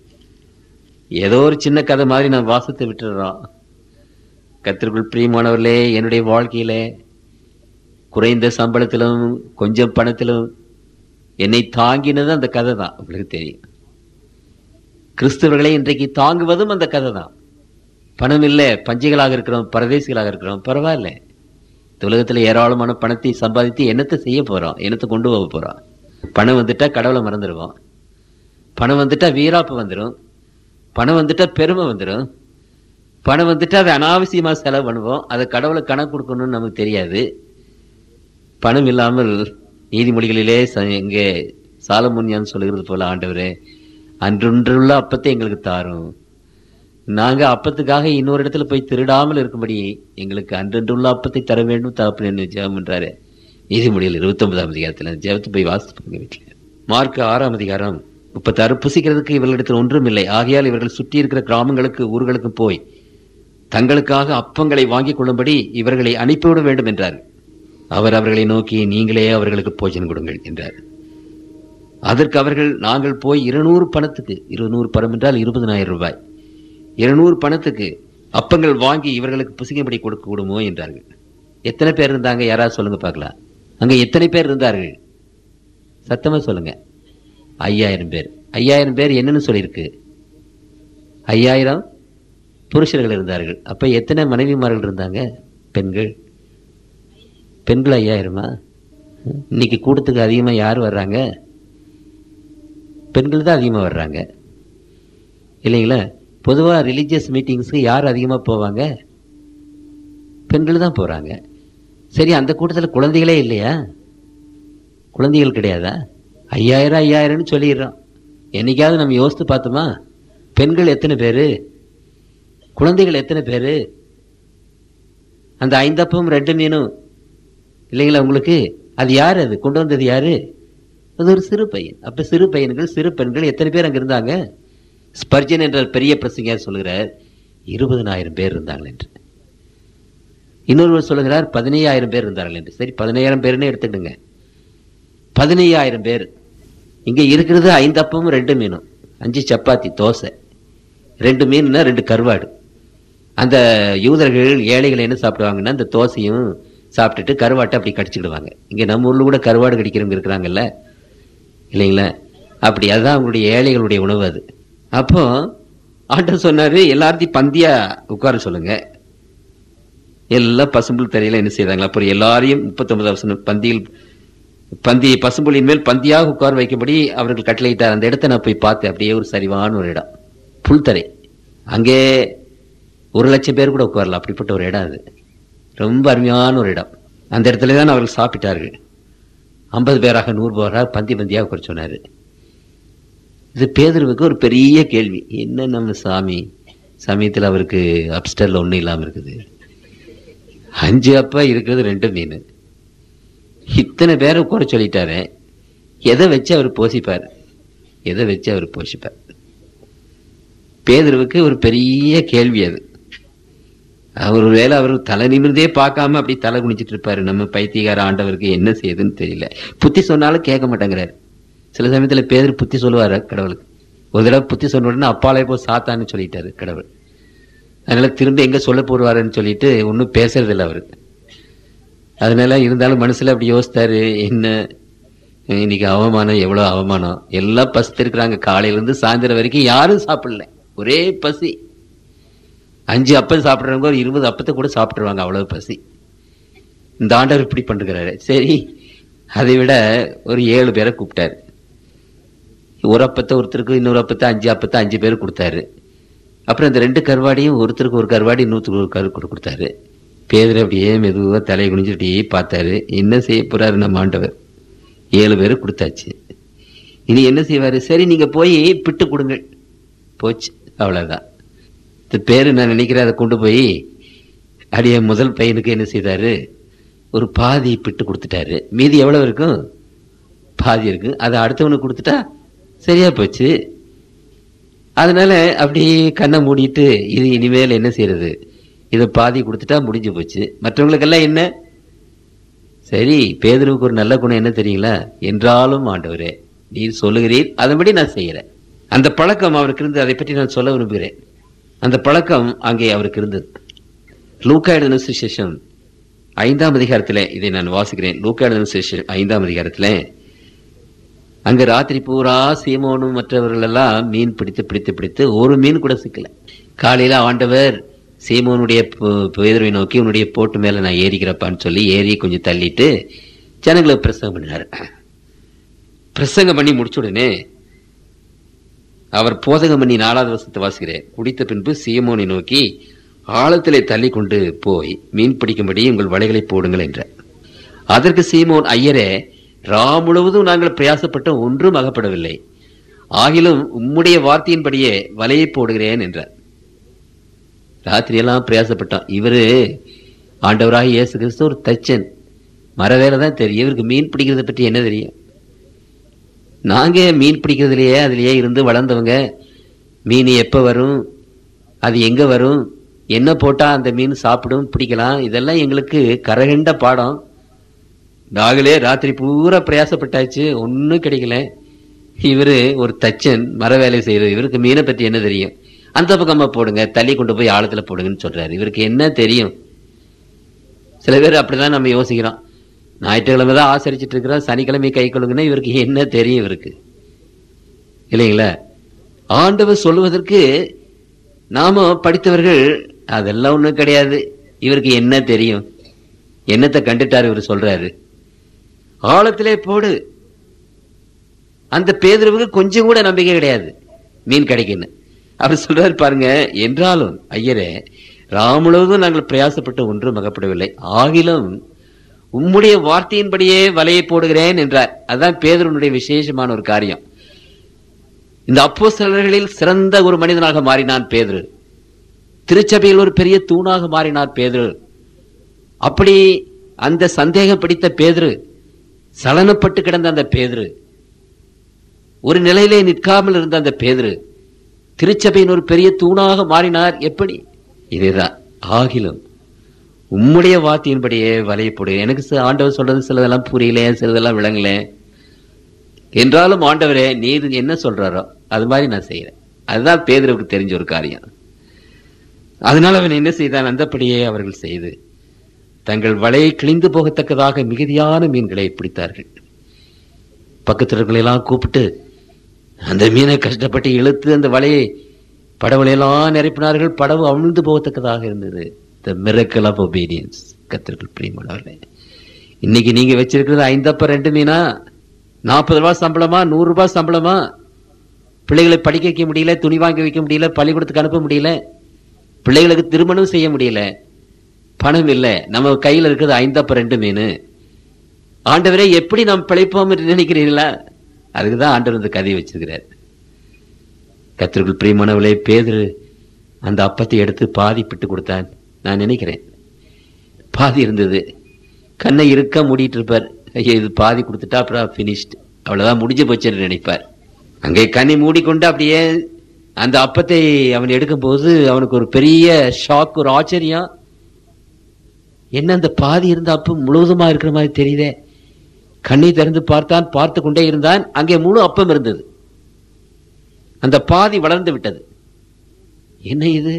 ஏதோ ஒரு சின்ன கதை மாதிரி நாம் வாசித்து விட்டுறோம். கர்த்தருக்குள் பிரியமானவர்களே, என்னுடைய வாழ்க்கையில குறைந்த சம்பளத்திலும் கொஞ்சம் பணத்திலும் என்னை தாங்கினது அந்த கதை தான். உங்களுக்கு தெரியும். கிறிஸ்தவர்களை இன்றைக்கு தாங்குவதும் அந்த கதை தான். பணம் இல்லை, பஞ்சைகளாக இருக்கிறோம், பரதேசிகளாக இருக்கிறோம், பரவாயில்ல. உலகத்தில் ஏராளமான பணத்தை சம்பாதித்து என்னத்தை செய்ய போறோம், என்னத்தை கொண்டு போக போறோம்? பணம் வந்துட்டா கடவுளை மறந்துடுவோம். பணம் வந்துட்டா வீராப்பு வந்துடும். பணம் வந்துட்டா பெருமை வந்துடும். பணம் வந்துட்டா அதை அனாவசியமா செலவு பண்ணுவோம். அதை கடவுளை கணக்கு கொடுக்கணும்னு நமக்கு தெரியாது. பணம் இல்லாமல் நீதிமொழிகளிலே இங்கே சாலமோன் சொல்லுகிறது போல, ஆண்டவரே அன்றொன்றுள்ள அப்பத்தை எங்களுக்கு தாரும். நாங்க அப்பத்துக்காக இன்னொரு இடத்துல போய் திருடாமல் இருக்கும்படி எங்களுக்கு அன்றொன்றுள்ள அப்பத்தை தர வேண்டும் தகப்பனே ஜெபம் என்றாரு. நீதிமொழிகள் இருபத்தி ஒன்பதாம் அதிகாரத்தில் ஜெபத்தை போய் வாசிப்பாங்க வீட்டில். மார்க் ஆறாம் அதிகாரம் முப்பத்தாறு, புசிக்கிறதுக்கு இவர்களிடத்தில் ஒன்றும் இல்லை, ஆகையால் இவர்கள் சுற்றி இருக்கிற கிராமங்களுக்கு ஊர்களுக்கு போய் தங்களுக்காக அப்பங்களை வாங்கிக் கொள்ளும்படி இவர்களை அனுப்பிவிட வேண்டும் என்றார். அவர் அவர்களை நோக்கி, நீங்களே அவர்களுக்கு போஜனம் கொடுங்கள் என்றார். அதற்கு அவர்கள், நாங்கள் போய் இருநூறு பணத்துக்கு, இருநூறு பணம் என்றால் இருபதனாயிரம் ரூபாய், இருநூறு பணத்துக்கு அப்பங்கள் வாங்கி இவர்களுக்கு புசிக்கும்படி கொடுக்க கூடுமோ என்றார்கள். எத்தனை பேர் இருந்தாங்க? யாராவது சொல்லுங்க பார்க்கலாம். அங்க எத்தனை பேர் இருந்தார்கள்? சத்தமா சொல்லுங்க. ஐயாயிரம் பேர். ஐயாயிரம் பேர் என்னன்னு சொல்லியிருக்கு? ஐயாயிரம் புருஷர்கள் இருந்தார்கள். அப்ப எத்தனை மனைவிமார்கள் இருந்தாங்க? பெண்கள். பெண்கள் ஐயாயிரமா? இன்னைக்கு கூட்டத்துக்கு அதிகமா யார் வர்றாங்க? பெண்கள் தான் அதிகமா வர்றாங்க இல்லைங்களா? பொதுவா ரிலீஜியஸ் மீட்டிங்ஸ்க்கு யார் அதிகமா போவாங்க? பெண்கள் தான் போறாங்க. சரி, அந்த கூட்டத்தில் குழந்தைகளே இல்லையா? குழந்தைகள் கிடையாதா? ஐயாயிரம் ஐயாயிரம்னு சொல்லிடுறோம். என்னைக்காவது நம்ம யோசித்து பார்த்தோமா? பெண்கள் எத்தனை பேரு? குழந்தைகள் எத்தனை பேரு? அந்த ஐந்தப்பவும் ரெண்டு மீனும் இல்லைங்களா உங்களுக்கு? அது யாரு? அது கொண்டு வந்தது யாரு? அது ஒரு சிறு பையன். அப்ப சிறு பையன்கள், சிறு பெண்கள் எத்தனை பேர் அங்க இருந்தாங்க? ஸ்பர்ஜன் என்ற பெரிய பிரசங்கியார் சொல்கிறார், இருபதனாயிரம் பேர் இருந்தார்கள் என்று. இன்னொருவர் சொல்லுகிறார் பதினையாயிரம் பேர் இருந்தார்கள் என்று. சரி, பதினையாயிரம் பேர்னு எடுத்துடுங்க. பதினையாயிரம் பேர். இங்க இருக்கிறது ஐந்து அப்பமும் ரெண்டு மீனும், அஞ்சு சப்பாத்தி, தோசை. ரெண்டு மீன்னா ரெண்டு கருவாடு. அந்த யூதர்கள் ஏழைகள் என்ன சாப்பிடுவாங்கன்னா இந்த தோசையும் சாப்பிட்டுட்டு கருவாட்டை அப்படி கடிச்சிடுவாங்க. இங்கே நம்ம ஊரில் கூட கருவாடு கடிக்கிறவங்க இருக்கிறாங்கல்ல, இல்லைங்களா? அப்படி அதுதான் அவங்களுடைய ஏழைகளுடைய உணவு அது. அப்போ ஆண்டவர் சொன்னாரு, எல்லாத்தையும் பந்தியா உட்கார சொல்லுங்க. எல்லாம் பசும்புல் தரையில என்ன செய்தாங்க. அப்புறம் எல்லாரையும் முப்பத்தொன்பது வருஷம் பந்தியில் பந்தி பசும்புலின் மேல் பந்தியாக உட்கார வைக்கும்படி அவர்கள் கட்டளையிட்டார். அந்த இடத்த நான் போய் பார்த்தேன். அப்படியே ஒரு சரிவான ஒரு இடம், புல்தரை. அங்கே ஒரு லட்சம் பேர் கூட உட்காரலாம், அப்படிப்பட்ட ஒரு இடம் அது. ரொம்ப அருமையான ஒரு இடம். அந்த இடத்துல தான் அவர்கள் சாப்பிட்டார்கள். ஐம்பது பேராக நூறு பேராக பந்தி பந்தியாக உட்கார சொன்னார். இது பேதுருவுக்கு ஒரு பெரிய கேள்வி. என்ன நம்ம சாமி சமயத்தில் அவருக்கு அப்ஸ்டரில் ஒன்றும் இல்லாமல் இருக்குது, அஞ்சு அப்பா இருக்கிறது ரெண்டு மீன், இத்தனை பேரை உட்கார சொல்லிட்டாரு, எதை வச்சு அவர் போஷிப்பார்? எதை வச்சு அவர் போஷிப்பார்? பேதுருவுக்கு ஒரு பெரிய கேள்வி அது. அவர் வேலை அவர் தலை நிமிர்ந்தே பார்க்காம அப்படி தலை குனிச்சிட்டு இருப்பாரு. நம்ம பைத்தியகார ஆண்டவருக்கு என்ன செய்யுதுன்னு தெரியல. புத்தி சொன்னாலும் கேட்க மாட்டேங்கிறாரு. சில சமயத்துல பேதர் புத்தி சொல்லுவாரு கடவுளுக்கு. ஒரு தடவை புத்தி சொன்ன உடனே அப்பாலே போய் சாத்தான்னு சொல்லிட்டாரு கடவுள். அதனால திரும்ப எங்க சொல்ல போடுவாருன்னு சொல்லிட்டு ஒன்னும் பேசுறது இல்லை அவருக்கு. அதனால இருந்தாலும் மனசுல அப்படி யோசித்தாரு, என்ன இன்னைக்கு அவமானம், எவ்வளவு அவமானம். எல்லாம் பசித்து இருக்கிறாங்க, காலையில இருந்து சாயந்தரம் வரைக்கும் யாரும் சாப்பிடல, ஒரே பசி. அஞ்சு அப்பம் சாப்பிட்றவங்க ஒரு இருபது அப்பத்தை கூட சாப்பிட்டுருவாங்க, அவ்வளவு பசி. இந்த ஆண்டவர் இப்படி பண்ணுறாரு. சரி, அதை விட ஒரு ஏழு பேரை கூப்பிட்டாரு. ஒரு அப்பத்தை ஒருத்தருக்கு, இன்னொரு அப்பத்தை, அஞ்சு அப்பத்தை அஞ்சு பேர் கொடுத்தாரு. அப்புறம் இந்த ரெண்டு கருவாடியும் ஒருத்தருக்கு ஒரு கருவாடி, இன்னொருத்தருக்கு ஒரு கரு கொடுத்தாரு. பேதர் அப்படியே மெதுவாக தலையை குனிஞ்சுட்டே பார்த்தாரு. என்ன செய்ய போறாரு நம்ம ஆண்டவர்? ஏழு பேரு கொடுத்தாச்சு, இனி என்ன செய்வாரு? சரி நீங்க போய் பிட்டு கொடுங்க. போச்சு, அவ்வளவுதான். இந்த பேரு நான் நினைக்கிறேன், அதை கொண்டு போய் அடிய முதல் பையனுக்கு என்ன செய்தாரு, ஒரு பாதி பிட்டு கொடுத்துட்டாரு. மீதி எவ்வளவு இருக்கும்? பாதி இருக்கு. அதை அடுத்தவனுக்கு கொடுத்துட்டா சரியா போச்சு. அதனால அப்படி கண்ணை மூடிட்டு, இது இனிமேல் என்ன செய்யறது, இதை பாதி கொடுத்துட்டா முடிஞ்சு போச்சு. மற்றவங்களுக்கெல்லாம் என்ன? சரி, பேதுருவுக்கு ஒரு நல்ல குணம் என்ன தெரியுங்களா? என்றாலும் ஆண்டவரே நீர் சொல்லுகிறீர், அதன்படி நான் செய்யறேன். அந்த பழக்கம் அவருக்கு இருந்து, அதை பற்றி நான் சொல்ல விரும்புகிறேன். அந்த பழக்கம் அங்கே அவருக்கு இருந்தது. லூக்கா எழுதின சுவிசேஷம் ஐந்தாம் அதிகாரத்தில் இதை நான் வாசிக்கிறேன். லூக்கா எழுதின சுவிசேஷம் ஐந்தாம் அதிகாரத்தில் அங்க ராத்திரி பூரா சீமோனும் மற்றவர்கள் எல்லாம் மீன் பிடித்து பிடித்து பிடித்து ஒரு மீன் கூட சிக்கல. காலையில ஆண்டவர் சீமோனுடைய பேதுருவை நோக்கி, உன்னுடைய போட்டு மேல நான் ஏறிக்கிறப்பான்னு சொல்லி ஏறி கொஞ்சம் தள்ளிட்டு ஜனங்களுக்கு பிரசங்கம் பண்ணினாரு. பிரசங்கம் பண்ணி முடிச்ச உடனே அவர் போதகம் பண்ணி நாலாவது வருஷத்தை வாசிக்கிறேன். குடித்த பின்பு சீமோனை நோக்கி, ஆழத்திலே தள்ளி கொண்டு போய் மீன் பிடிக்கும்படி உங்கள் வலைகளை போடுங்கள் என்றார். அதற்கு சீமோன், ஐயரே, ரா முழுவதும் நாங்கள் பிரயாசப்பட்ட ஒன்றும் அகப்படவில்லை, ஆகிலும் உம்முடைய வார்த்தையின்படியே வலையை போடுகிறேன் என்றார். ராத்திரியெல்லாம் பிரயாசப்பட்டான். இவரு ஆண்டவராக இயேசு கிறிஸ்து ஒரு தச்சன், மர வேலை தான் தெரியும். இவருக்கு மீன் பிடிக்கிறத பற்றி என்ன தெரியும்? நாங்க மீன் பிடிக்கிறதுலையே அதுலயே இருந்து வளர்ந்தவங்க. மீன் எப்ப வரும், அது எங்க வரும், என்ன போட்டா அந்த மீன் சாப்பிடும், பிடிக்கலாம், இதெல்லாம் எங்களுக்கு கரகண்ட பாடம். நாங்களே ராத்திரி பூரா பிரயாசப்பட்டாச்சு, ஒன்னும் கிடைக்கல. இவரு ஒரு தச்சன், மர வேலை செய்யறது, இவருக்கு மீனை பற்றி என்ன தெரியும்? அந்த பக்கமா போடுங்க, தள்ளி கொண்டு போய் ஆழத்துல போடுங்கன்னு சொல்றாரு. இவருக்கு என்ன தெரியும்? சில பேர் அப்படிதான் நம்ம யோசிக்கிறோம். ஞாயிற்றுக்கிழமை தான் ஆசரிச்சுட்டு இருக்கிறோம், சனிக்கிழமை கை கொள்ளுங்கன்னா இவருக்கு என்ன தெரியும்? இவருக்கு இல்லைங்களா? ஆண்டவர் சொல்லுவதற்கு நாம படித்தவர்கள் அதெல்லாம் ஒண்ணும் கிடையாது, இவருக்கு என்ன தெரியும்? என்னத்தை கண்டுட்டாரு இவர் சொல்றாரு, ஆழத்திலே போடு. அந்த பேதுருவுக்கு கொஞ்சம் கூட நம்பிக்கை கிடையாது மீன் கிடைக்குன்னு. அவர் சொல்றாரு பாருங்க, என்றாலும் ஐயரே, ராமுழுவதும் நாங்கள் பிரயாசப்பட்டு ஒன்றும் அகப்படவில்லை, ஆகிலும் உம்முடைய வார்த்தையின்படியே வலையை போடுகிறேன் என்றார். அதுதான் பேதுருனுடைய விசேஷமான ஒரு காரியம். இந்த அப்போஸ்தலர்களில் சிறந்த ஒரு மனிதனாக மாறினான் பேதுரு. திருச்சபையில் ஒரு பெரிய தூணாக மாறினார் பேதுரு. அப்படி அந்த சந்தேகம் பிடித்த பேதுரு, சலனப்பட்டு கிடந்த அந்த பேதுரு, ஒரு நிலையிலே நிற்காமல் இருந்த அந்த பேதுரு திருச்சபையின் ஒரு பெரிய தூணாக மாறினார். எப்படி? இதுதான். ஆகிலும் உம்முடைய வார்த்தையின்படியே வலையை போடு. எனக்கு ஆண்டவர் சொல்றது சிலதெல்லாம் புரியல, சிலதெல்லாம் விளங்கல. என்றாலும் ஆண்டவரே நீர் என்ன சொல்றாரோ அது மாதிரி நான் செய்யறேன். அதுதான் பேதுருவுக்கு தெரிஞ்ச ஒரு காரியம். அதனால அவன் என்ன செய்தான்? அந்தப்படியே அவர்கள் செய்து தங்கள் வலையை கிழிந்து போகத்தக்கதாக மிகுதியான மீன்களை பிடித்தார்கள். பக்கத்திற்குள்ளெல்லாம் கூப்பிட்டு அந்த மீனை கஷ்டப்பட்டு இழுத்து அந்த வலையை படவுலையெல்லாம் நிரப்பினார்கள். படவு அவிழ்ந்து போகத்தக்கதாக இருந்தது. The miracle of obedience. கர்த்தருக்குள் பிரியமானவர்களே, இன்னைக்கு நீங்க வச்சிருக்கிறது ஐந்தப்ப ரெண்டு மீனா, நாற்பது ரூபாய் சம்பளமா, நூறு ரூபாய் சம்பளமா, பிள்ளைகளை படிக்க வைக்க முடியல, துணி வாங்கி வைக்க முடியல, பள்ளிக்கூடத்துக்கு அனுப்ப முடியல, பிள்ளைகளுக்கு திருமணம் செய்ய முடியல, பணம் இல்லை, நம்ம கையில் இருக்கிறது ஐந்தப்ப ரெண்டு மீன். ஆண்டவரே எப்படி நாம் பிழைப்போம் என்று நினைக்கிறீங்களா? அதுக்குதான் ஆண்டவர் இந்த கதையை வச்சிருக்கிறார். கர்த்தருக்குள் பிரியமானவர்களே, பேதுரு அந்த அப்பத்தை எடுத்து பாதி பிட்டு கொடுத்தான். நான் நினைக்கிறேன் பாதி இருந்தது. கண்ணை இருக்க மூடிட்டு இருப்பார். ஐயோ இது பாதி கொடுத்துட்டா அப்புறம் பினிஷ்ட், அவ்வளவுதான் முடிஞ்சு போச்சுன்னு நினைப்பார். அங்கே கண்ணை மூடிக்கொண்டு அப்படியே அந்த அப்பத்தை அவன் எடுக்கும் போது அவனுக்கு ஒரு பெரிய ஷாக், ஒரு ஆச்சரியம். என்ன அந்த பாதி இருந்த அப்பம் முழுவதுமா இருக்கிற மாதிரி தெரியுதே. கண்ணை திறந்து பார்த்தான், பார்த்து கொண்டே இருந்தான். அங்கே முழு அப்பம் இருந்தது. அந்த பாதி வளர்ந்து விட்டது. என்ன இது?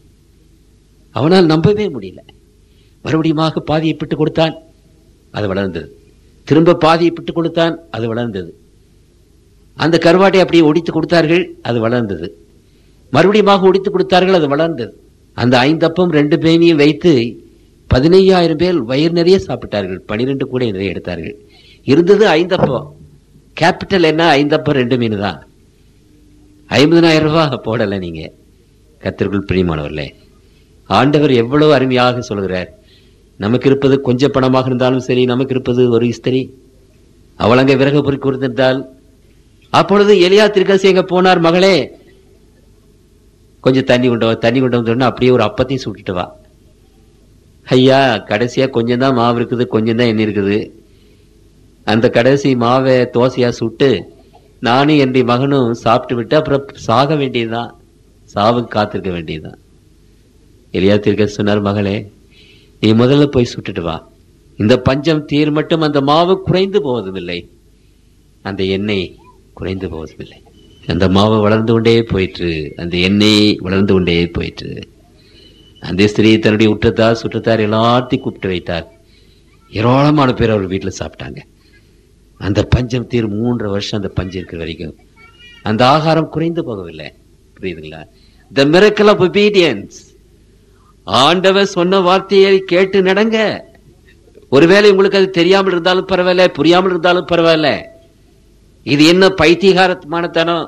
அவனால் நம்பவே முடியல. மறுபடியும் பாதியை பிட்டு கொடுத்தான், அது வளர்ந்தது. திரும்ப பாதியை பிட்டு கொடுத்தான், அது வளர்ந்தது. அந்த கருவாட்டை அப்படியே ஒடித்து கொடுத்தார்கள், அது வளர்ந்தது. மறுபடியும் ஒடித்து கொடுத்தார்கள், அது வளர்ந்தது. அந்த ஐந்தப்பம் ரெண்டு பேனையும் வைத்து பதினையாயிரம் பேர் வயிறு நிறைய சாப்பிட்டார்கள். பனிரெண்டு கூட நிறைய எடுத்தார்கள். இருந்தது ஐந்தப்பம். கேபிட்டல் என்ன? ஐந்தப்பம் ரெண்டு மீன் தான். ஐம்பதனாயிரம் ரூபாய் போடல. நீங்க கர்த்தருக்குள் பிரியமானவர்களே, ஆண்டவர் எவ்வளவு அருமையாக சொல்கிறார். நமக்கு இருப்பது கொஞ்சம் பணமாக இருந்தாலும் சரி, நமக்கு இருப்பது ஒரு இஸ்திரி, அவள் அங்கே விறகு பொறுக்கி கொடுத்திருந்தால், அப்பொழுது எலியா தீர்க்கதரிசி எங்க போனார், மகளே கொஞ்சம் தண்ணி கொண்டு வா, தண்ணி கொண்டு வந்தோன்னா அப்படியே ஒரு அப்பத்தையும் சுட்டுட்டு வா. ஐயா கடைசியா கொஞ்சம் தான் மாவு இருக்குது, கொஞ்சம் தான் எண்ணெய் இருக்குது. அந்த கடைசி மாவை தோசையா சுட்டு நானும் என்னுடைய மகனும் சாப்பிட்டு விட்டு அப்புறம் சாக வேண்டியதுதான், சாவுக்கு காத்திருக்க வேண்டியதுதான். எலியா தீர்க்கதரிசி சொன்னார், மகளே நீ முதல்ல போய் சுட்டுட்டு வா. இந்த பஞ்சம் தீர் மட்டும் அந்த மாவு குறைந்து போவதுமில்லை, அந்த எண்ணெய் குறைந்து போவதுமில்லை. அந்த மாவு வளர்ந்து கொண்டே போயிற்று, அந்த எண்ணெய் வளர்ந்து கொண்டே போயிற்று. அந்த ஸ்திரீ தன்னுடைய உற்றத்தார் சுற்றத்தார் எல்லாத்தையும் கூப்பிட்டு வைத்தார். ஏராளமான பேர் அவர் வீட்டில் சாப்பிட்டாங்க. அந்த பஞ்சம் தீர் மூன்று வருஷம் அந்த பஞ்சம் இருக்கிற வரைக்கும் அந்த ஆகாரம் குறைந்து போகவில்லை. புரியுதுங்களா? The miracle of obedience. ஆண்டவர் சொன்ன வார்த்தையை கேட்டு நடங்க. ஒருவேளை உங்களுக்கு அது தெரியாமல் இருந்தாலும் பரவாயில்ல, புரியாமல் இருந்தாலும் பரவாயில்ல. இது என்ன பைத்தியகாரமானத்தனம்?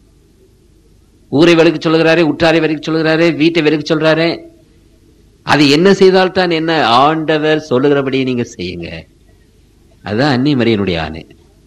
ஊரை வெறுக்க சொல்லுகிறாரே, உற்றாரை வெறுக்க சொல்லுகிறாரே, வீட்டை வெறுக்க சொல்றாரே, அது என்ன செய்தால்தான் என்ன? ஆண்டவர் சொல்லுகிறபடி நீங்க செய்யுங்க. அதுதான் அன்னி மரியனுடைய ஆணை.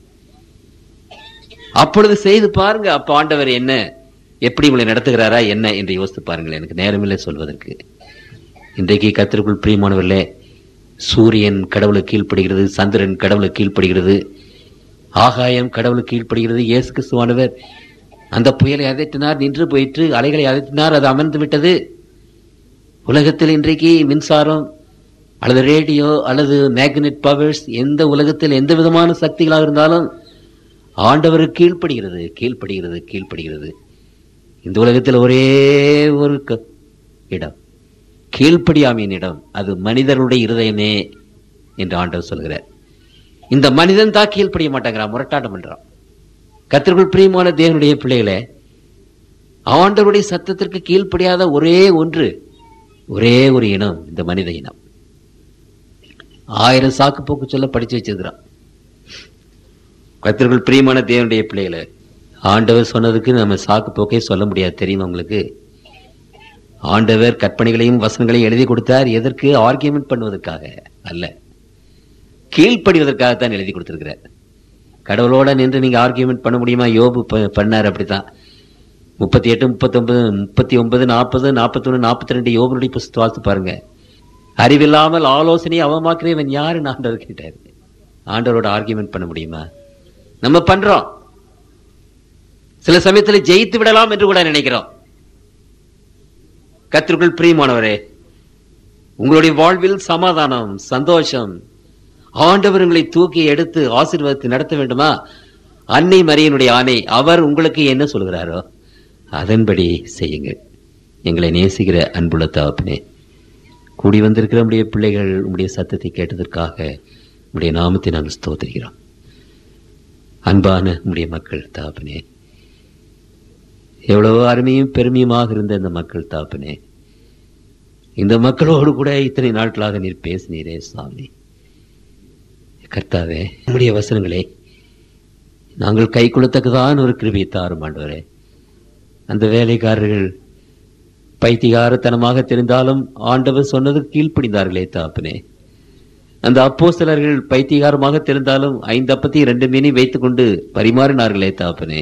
அப்பொழுது செய்து பாருங்க. அப்ப ஆண்டவர் என்ன எப்படி உங்களை நடத்துகிறாரா என்ன என்று யோசித்து பாருங்கள். எனக்கு நேரமில்லை சொல்வதற்கு. இன்றைக்கு கர்த்தருக்குள் பிரியமானவர்களே, சூரியன் கடவுளுக்கு கீழ்ப்படுகிறது, சந்திரன் கடவுளுக்கு கீழ்ப்படுகிறது, ஆகாயம் கடவுளுக்கு கீழ்ப்படுகிறது. இயேசு கிறிஸ்துவானவர் அந்த புயலை அதட்டினார், நின்று போயிற்று. அலைகளை அதட்டினார், அது அமர்ந்து விட்டது. உலகத்தில் இன்றைக்கு மின்சாரம் அல்லது ரேடியோ அல்லது மேக்னெட் பவர்ஸ், எந்த உலகத்தில் எந்த விதமான சக்திகளாக இருந்தாலும் ஆண்டவருக்கு கீழ்ப்படுகிறது, கீழ்ப்படுகிறது, கீழ்ப்படுகிறது. இந்த உலகத்தில் ஒரே ஒரு இடம், கீழ்ப்படியாமையின் இடம், அது மனிதர்களுடைய இருதயமே என்று ஆண்டவர் சொல்கிறார். இந்த மனிதன் தான் கீழ்ப்படிய மாட்டேங்கிறான், முரட்டாட்டம் பண்றான். கர்த்தருக்குள் பிரியமான தேவனுடைய பிள்ளைகளே, ஆண்டவருடைய சத்தத்திற்கு கீழ்ப்படியாத ஒரே ஒன்று, ஒரே ஒரு இனம் இந்த மனித இனம். ஆயிரம் சாக்கு போக்கு சொல்ல படிச்சு வச்சிருக்கிறான். கர்த்தருக்குள் பிரியமான தேவனுடைய பிள்ளைகளே, ஆண்டவர் சொன்னதுக்கு நம்ம சாக்கு போக்கே சொல்ல முடியாது. தெரியுமா உங்களுக்கு? ஆண்டவர் கற்பனைகளையும் வசனங்களையும் எழுதி கொடுத்தார். எதற்கு? ஆர்கியூமெண்ட் பண்ணுவதற்காக அல்ல, கீழ்ப்படிவதற்காகத்தான் எழுதி கொடுத்திருக்கிறார். கடவுளோட நின்று நீங்க ஆர்கியூமெண்ட் பண்ண முடியுமா? யோபு பண்ணார். அப்படித்தான் முப்பத்தி எட்டு முப்பத்தி ஒன்பது முப்பத்தி ஒன்பது நாற்பது நாற்பத்தி ஒன்று நாற்பத்தி ரெண்டு யோபனுடைய புஸ்தகத்தை வாசித்து பாருங்க. அறிவில்லாமல் ஆலோசனையை அவமாக்குறவன் யாருன்னு ஆண்டவர் கேட்டார். ஆண்டவரோட ஆர்கியூமெண்ட் பண்ண முடியுமா? நம்ம பண்றோம். சில சமயத்தில் ஜெயித்து விடலாம் என்று கூட நினைக்கிறோம். கர்த்தருக்குள் பிரியமானவரே, உங்களுடைய வாழ்வில் சமாதானம், சந்தோஷம், ஆண்டவர் உங்களை தூக்கி எடுத்து ஆசீர்வாதத்தை நடத்த வேண்டுமா? அன்னை மரியனுடைய ஆணை. அவர் உங்களுக்கு என்ன சொல்கிறாரோ அதன்படி செய்யுங்கள். எங்களை நேசிக்கிற அன்புள்ள தகப்பனே, கூடி வந்திருக்கிற நம்முடைய பிள்ளைகள் உம்முடைய சத்தத்தை கேட்டதற்காக உம்முடைய நாமத்தை நாங்கள் ஸ்தோத்திரிக்கிறோம். அன்பான உம்முடைய மக்கள் தகப்பனே, எவ்வளவோ அருமையும் பெருமையுமாக இருந்த இந்த மக்கள் தகப்பனே, இந்த மக்களோடு கூட இத்தனை நாட்களாக நீர் பேசினீரே சாமி. கர்த்தாவே, உம்முடைய வசனங்களை நாங்கள் கை கொள்ளத்தக்கதான் ஒரு கிருபையை தாரும் ஆண்டவரே. அந்த வேலைக்காரர்கள் பைத்திகாரத்தனமாக தெரிந்தாலும் ஆண்டவர் சொன்னது கீழ்ப்படிந்தார்களே தகப்பனே. அந்த அப்போஸ்தலர்கள் பைத்திகாரமாக தெரிந்தாலும் ஐந்து அப்பத்தி இரண்டு மீனை வைத்துக் கொண்டு பரிமாறினார்களே தகப்பனே.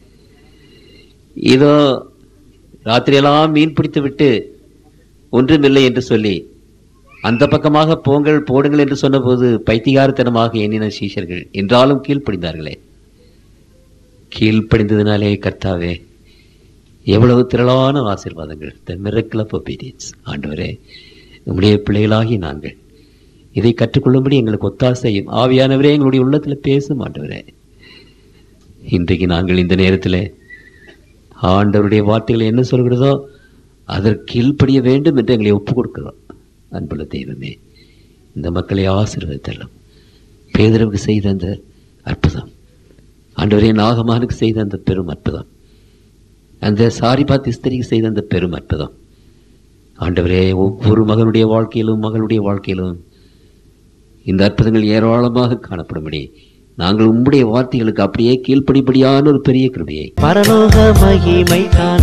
இதோ ராத்திரியெல்லாம் மீன் பிடித்து விட்டு ஒன்றுமில்லை என்று சொல்லி அந்த பக்கமாக போங்கள் போடுங்கள் என்று சொன்னபோது பைத்திகாரத்தனமாக எண்ணின சீஷர்கள் என்றாலும் கீழ்ப்படிந்தார்களே. கீழ்ப்படிந்ததினாலே கர்த்தாவே, எவ்வளவு திரளான ஆசீர்வாதங்கள். The miracle of obedience. ஆண்டவரே, நம்முடைய பிள்ளைகளாகி நாங்கள் இதை கற்றுக்கொள்ளும்படி எங்களுக்கு ஒத்தாசையும் ஆவியானவரே எங்களுடைய உள்ளத்தில் பேசும் ஆண்டவரே. இன்றைக்கு நாங்கள் இந்த நேரத்தில் ஆண்டவருடைய வார்த்தைகள் என்ன சொல்கிறதோ அதற்கு கீழ்ப்படிய வேண்டும் என்று எங்களை ஒப்புக் கொடுக்கிறோம். அன்புள்ள தெய்வமே, இந்த மக்களை ஆசீர்வதித்தரலாம். பேதுருவுக்கு செய்த அந்த அற்புதம், ஆண்டவரே நாகமானுக்கு செய்த அந்த பெரும் அற்புதம், அந்த சாரிபாத் ஸ்திரிக்கு செய்த அந்த பெரும் அற்புதம், ஆண்டவரே ஒவ்வொரு மகனுடைய வாழ்க்கையிலும் மகளுடைய வாழ்க்கையிலும் இந்த அற்புதங்கள் ஏராளமாக காணப்படும்படி நாங்கள் உம்முடைய வார்த்தைகளுக்கு அப்படியே கீழ்ப்படிபடியான ஒரு பெரிய கிருபையை பரலோக மகிமை காண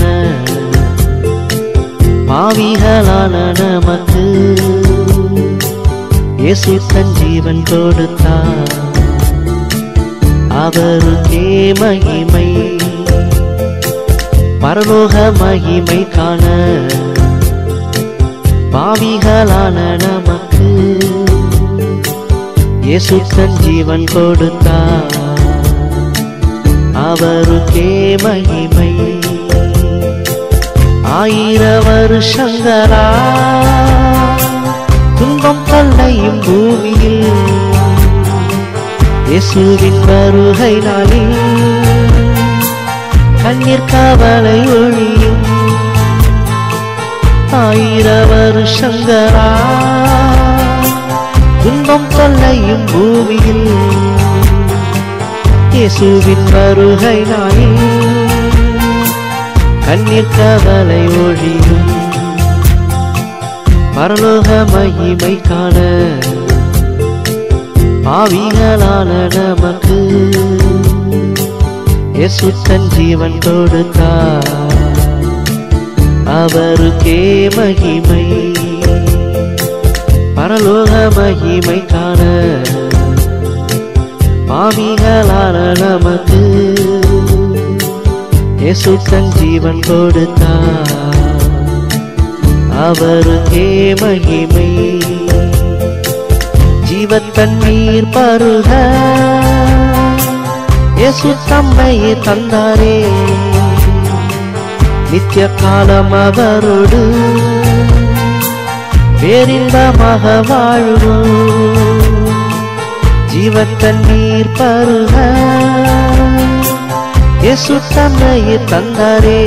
பாவிகளான நமக்கு இயேசு தன் ஜீவன் கொடுத்தார். அவருக்கே மகிமை. பரலோக மகிமை காண பாவிகளான நமக்கு இயேசு தன் ஜீவன் கொடுத்தார். அவருக்கே மகிமை. ஆயிர வருஷங்களா துன்பம் தொல்லையும் பூமியில் இயேசுவின் வருகை நாளில் கண்ணீர் கவலை ஒழியும். ஆயிர வருஷங்களா துன்பம் தொல்லையும் பூமியில் இயேசுவின் வருகை நாளில் கண்ணீர் கவலை ஒழியும். பரலோக மகிமை காண பாவிகளான நமக்கு இயேசு தன் ஜீவன் கொடுத்தார். அவருக்கே மகிமை. பரலோக மகிமை காண பாவிகளான நமக்கு இயேசு தன் ஜீவன் கொடுத்தார். அவருக்கே மகிமை. ஜீவத்தண்ணீர் பருக இயேசு தம்மையே தந்தாரே. நித்திய காலம் அவரோடு பேரின்பமாக வாழ்வோம். ஜீவத்தண்ணீர் பருக இயேசு தம்மையே தந்தாரே.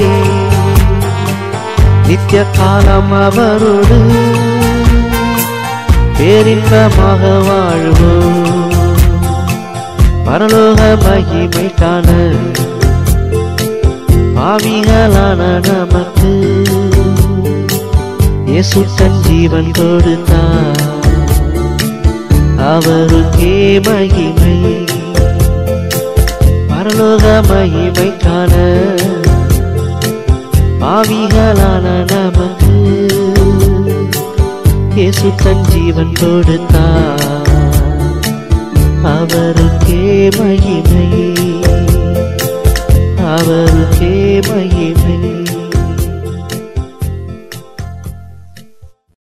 நித்திய காலம் அவரோடு பேரின்பமாக வாழ்வோம். பரலோக மகிமை காண பாவிகளான நமக்கு இயேசு தன் ஜீவன் கொடுத்தார். அவருக்கே மகிமை. பரலோக மகிமை காண பாவிகளான நமக்கு இயேசு தன் ஜீவன் கொடுத்தார். அவருக்கே மகிமை. அவருக்கே மகிமை.